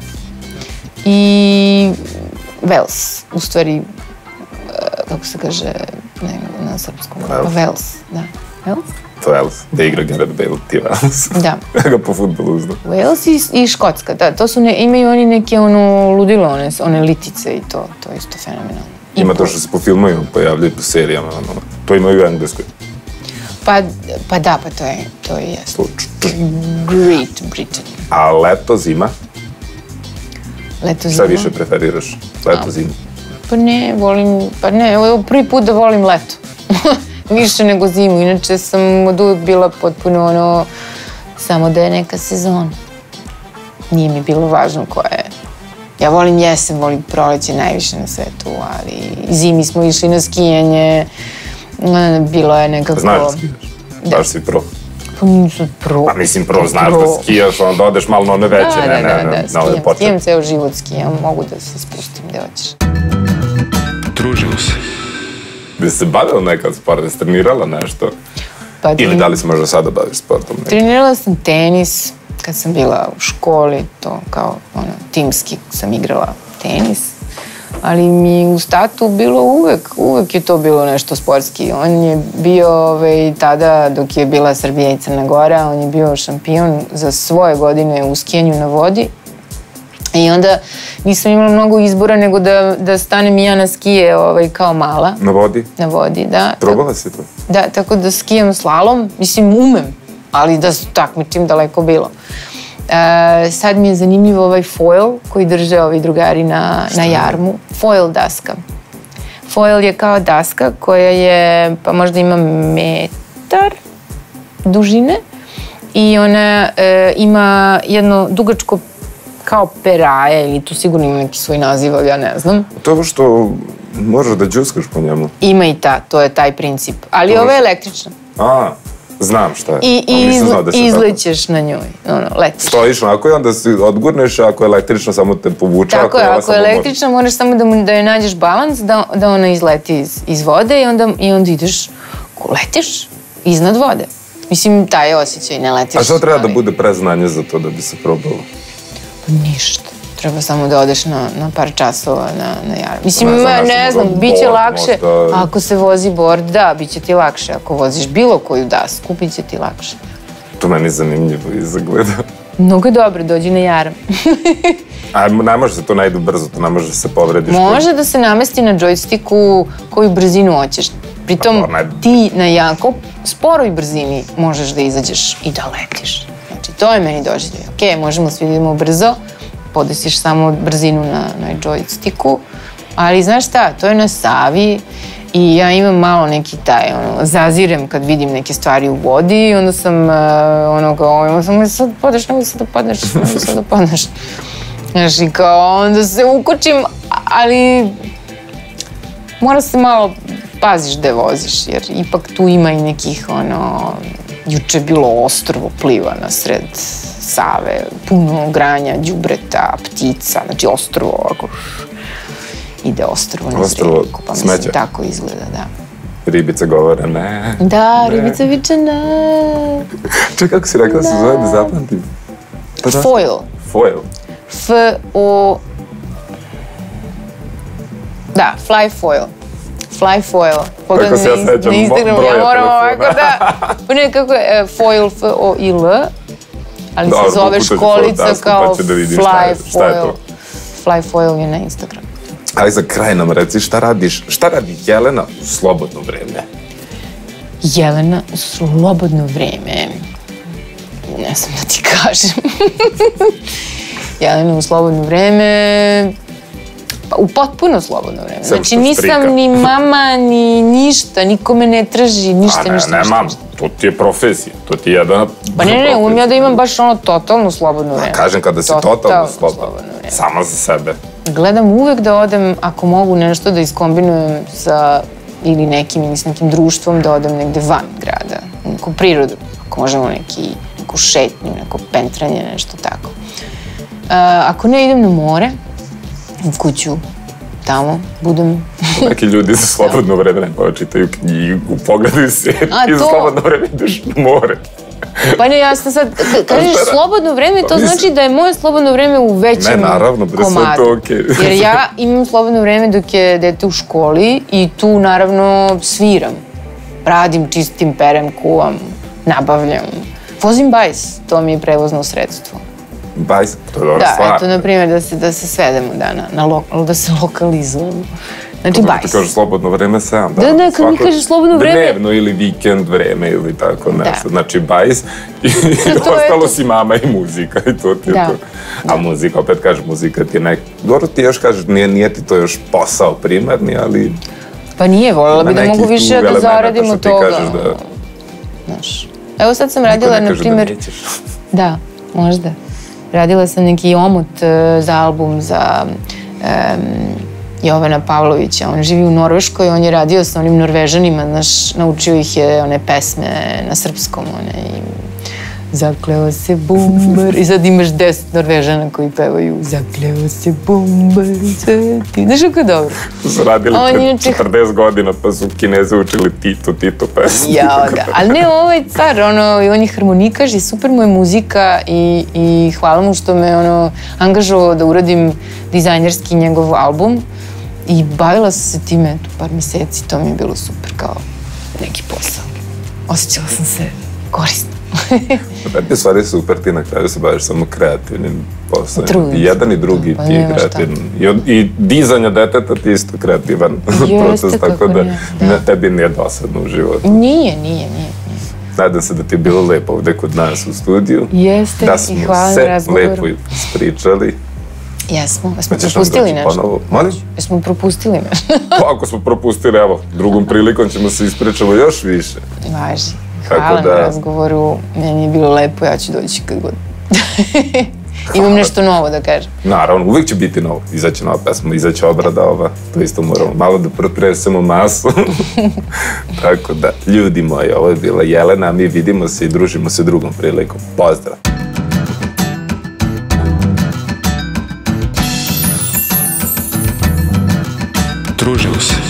I Wales, u stvari, kako se kaže ne, na srpskom? Wales, da. Wales? Wales, da igra Gareth Bale, ti Wales. Da. Ja ga po futbolu znam. Wales i, i Škotska, da, to su, ne, imaju oni neke ono ludilo, one, one litice i to, to je isto fenomenalno. Ima to što se po filmovima pojavljaju po serijama, ono, to imaju u Engleskoj. Pa, pa da, pa to je, to je jasno. Great Britain. A leto, zima? Leto, zima? Šta više preferiraš? Leto, zima? Pa ne, volim, pa ne, evo prvi put da volim leto. Više nego zimu, inače sam od uvek bila potpuno ono, samo da je neka sezona. Nije mi bilo važno koja je. Ja volim jesen, volim proleće najviše na svetu, ali zimi smo išli na skijanje, bilo je nekako... Znaš da skijaš? Baš si pro? Pa nisam pro. Pa mislim pro, znaš da skijaš, onda odeš malo na one veće, ne, ne, ne, na ove početke. Skijam ceo život, skijam, mogu da se spustim gde hoćeš. Družili se. Bi se bavila nekad sport, da si trenirala nešto? Ili da li se možda sada baviš sportom? Trenirala sam tenis kad sam bila u školi, to kao ono, timski sam igrala tenis. Ali mi u statu bilo uvek, uvek je to bilo nešto sportski. On je bio ovaj, tada, dok je bila Srbija i Crna Gora, on je bio šampion za svoje godine u skijanju na vodi. I onda nisam imala mnogo izbora nego da, da stanem i ja na skije ovaj, kao mala. Na vodi? Na vodi, da. Probala si to? Da, tako da skijam slalom, mislim umem, ali da se takmičim daleko bilo. E, sad mi je zanimljivo ovaj foil koji drže ovi drugari na, na jarmu. Foil daska. Foil je kao daska koja je, pa možda ima metar dužine i ona e, ima jedno dugačko kao peraje ili tu sigurno ima neki svoj naziv, ali ja ne znam. To je ovo što možeš da džuskaš po njemu. Ima i ta, to je taj princip. Ali ovo je električno. A, znam šta je. I, i izlećeš na njoj, ono, letiš. Stojiš onako i onda se odgurneš, ako je električno samo te povuče. Tako je, ako je električno moraš samo da, mu, da je nađeš balans, da, da ona izleti iz, iz vode i onda, i onda ideš, letiš iznad vode. Mislim, taj osjećaj, ne letiš. A što treba da bude preznanje za to da bi se probalo? Pa ništa. Treba samo da odeš na, na par časova na, na jarmu. Mislim, ne znam, ne znam bit će lakše možda... ako se vozi bord, da, bit će ti lakše. Ako voziš bilo koju dasku, bit će ti lakše. To meni zanimljivo izgleda. Mnogo je dobro, dođi na jarmu. A ne može se to najdu brzo, to ne može da se povrediš. Može da se namesti na džojstiku koju brzinu hoćeš. Pritom ti na jako sporoj brzini možeš da izađeš i da letiš. Znači, to je meni doživljaj. Okej, možemo svi da idemo brzo, podesiš samo brzinu na, na joystiku, ali znaš šta, to je na Savi i ja imam malo neki taj, ono, zazirem kad vidim neke stvari u vodi i onda sam, uh, ono, kao, imam sam, sad padneš, nemoj sad da padneš, nemoj sad da padneš. Znaš, i kao, onda se ukočim, ali mora se malo paziš gde voziš, jer ipak tu ima i nekih, ono, juče je bilo ostrvo pliva na sred Save, puno granja, đubreta, ptica, znači ostrvo ovako. Ide ostrvo na sredniku, pa mislim tako izgleda, da. Ribice govore ne. Da, ribice viče ne. Čekaj, kako si rekla da se zove da zapamtim? Foil. Foil. F O... Da, Flyfoil. Flyfoil. Pogledam Tako se ja na, sećam na Instagramu, broja ja moram telefona. ovako da... Pa ne, kako je, uh, Foil, F O I L, ali Dobro, se zove upucat ću školica podatku, kao pa će da vidim šta je- šta je Flyfoil. to. Flyfoil je na Instagramu. Ali za kraj nam reci šta radiš, šta radi Jelena u slobodno vreme? Jelena, u slobodno vreme, ne znam da ti kažem. Jelena u slobodno vreme, pa u potpuno slobodno vreme. Sem Znači što nisam strika. ni mama, ni ništa, niko me ne traži, ništa, A ne, ništa, ne, ništa. mam, to ti je profesija, to ti je jedna Pa ne, ne, profesija. umem ja da imam baš ono totalno slobodno vreme. Kažem kada si totalno slobodna, vreme. sama za sebe. Gledam uvek da odem, ako mogu nešto da iskombinujem sa ili nekim, ili s nekim društvom, da odem negde van grada, u neku prirodu, ako možemo neki, neku šetnju, neko pentranje, nešto tako. Uh, ako ne, idem na more, u kuću, tamo, budem... Neki ljudi za slobodno vreme pa čitaju knjigu, pogledaju seriju A, i za to- slobodno vreme ideš na more. Pa ne, ja sam sad, k- kažeš šta ra- slobodno vreme, to Pa mislim- znači da je moje slobodno vreme u većem Ne, naravno, bre, sve komadu. to okej. Jer ja imam slobodno vreme dok je dete u školi i tu naravno sviram. Radim, čistim, perem, kuvam, nabavljam. Vozim bajs, to mi je prevozno sredstvo. Bajs, to je dobra Da, stvar. eto, na primjer, da se, da se svedemo da, na, na lo, da se lokalizujemo. Znači, Ti bajs. kažeš slobodno vreme sedam Da, dana. da, kad mi Svako- kažeš slobodno vreme- Dnevno ili vikend vreme ili tako nešto. Da. Znači bajs i je ostalo to. si mama i muzika i to ti je Da. to. A muzika, opet kažeš, muzika ti je nek... Dobro ti još kažeš, nije, nije ti to još posao primarni, ali... Pa nije, voljela bi ima da mogu nekih tu više da elemenata zaradim što od ti toga. kažeš da- Znaš. Evo sad sam Niko radila, ne na kaže primjer... da nećeš. Da, možda. Radila sam neki omot e, za album za em, Jovana Pavlovića. On živi u Norveškoj, on je radio sa onim Norvežanima, znaš, naučio ih je one pesme na srpskom, one i Zakleo se bumbar, i sad imaš deset Norvežana koji pevaju Zakleo se bumbar, sve ti. Znaš kako je dobro? To su radili On pred inače- četrdeset godina, pa su Kineze učili Tito, Tito pesmu. Jao, da. Ali ne, ovo je car, ono, i on je harmonikaš i super mu je muzika i, i hvala mu što me, ono, angažovao da uradim dizajnerski njegov album i bavila sam se time eto, par meseci, to mi je bilo super kao neki posao. Osjećala sam se korisno. Meni je stvari super, ti na kraju se baviš samo kreativnim poslom. Trudim I se. jedan i drugi Pa ti je nema šta. kreativan. I, od- I dizanja deteta ti je isto kreativan proces, tako kako da, nije, da. ne, tebi nije dosadno u životu. Nije, nije, nije. nije. Nadam se da ti je bilo lepo ovde kod nas u studiju. Jeste, Da i smo hvala na se razgovoru. lepo ispričali. Jesmo, jesmo Hoćeš nam propustili doći nešto? ponovo? Molim? Jesmo propustili nešto? Pa ako smo propustili, evo, drugom prilikom ćemo se ispričamo još više. Važi. Tako Hvala da- na razgovoru, meni je bilo lepo, ja ću doći kad god. Imam nešto novo da kažem. Naravno, uvijek će biti novo. Izaće nova pesma, izaće obrada ova. To isto moramo malo da propresemo masu. Tako da, ljudi moji, ovo je bila Jelena, a mi vidimo se i družimo se drugom prilikom. Pozdrav! Družimo se.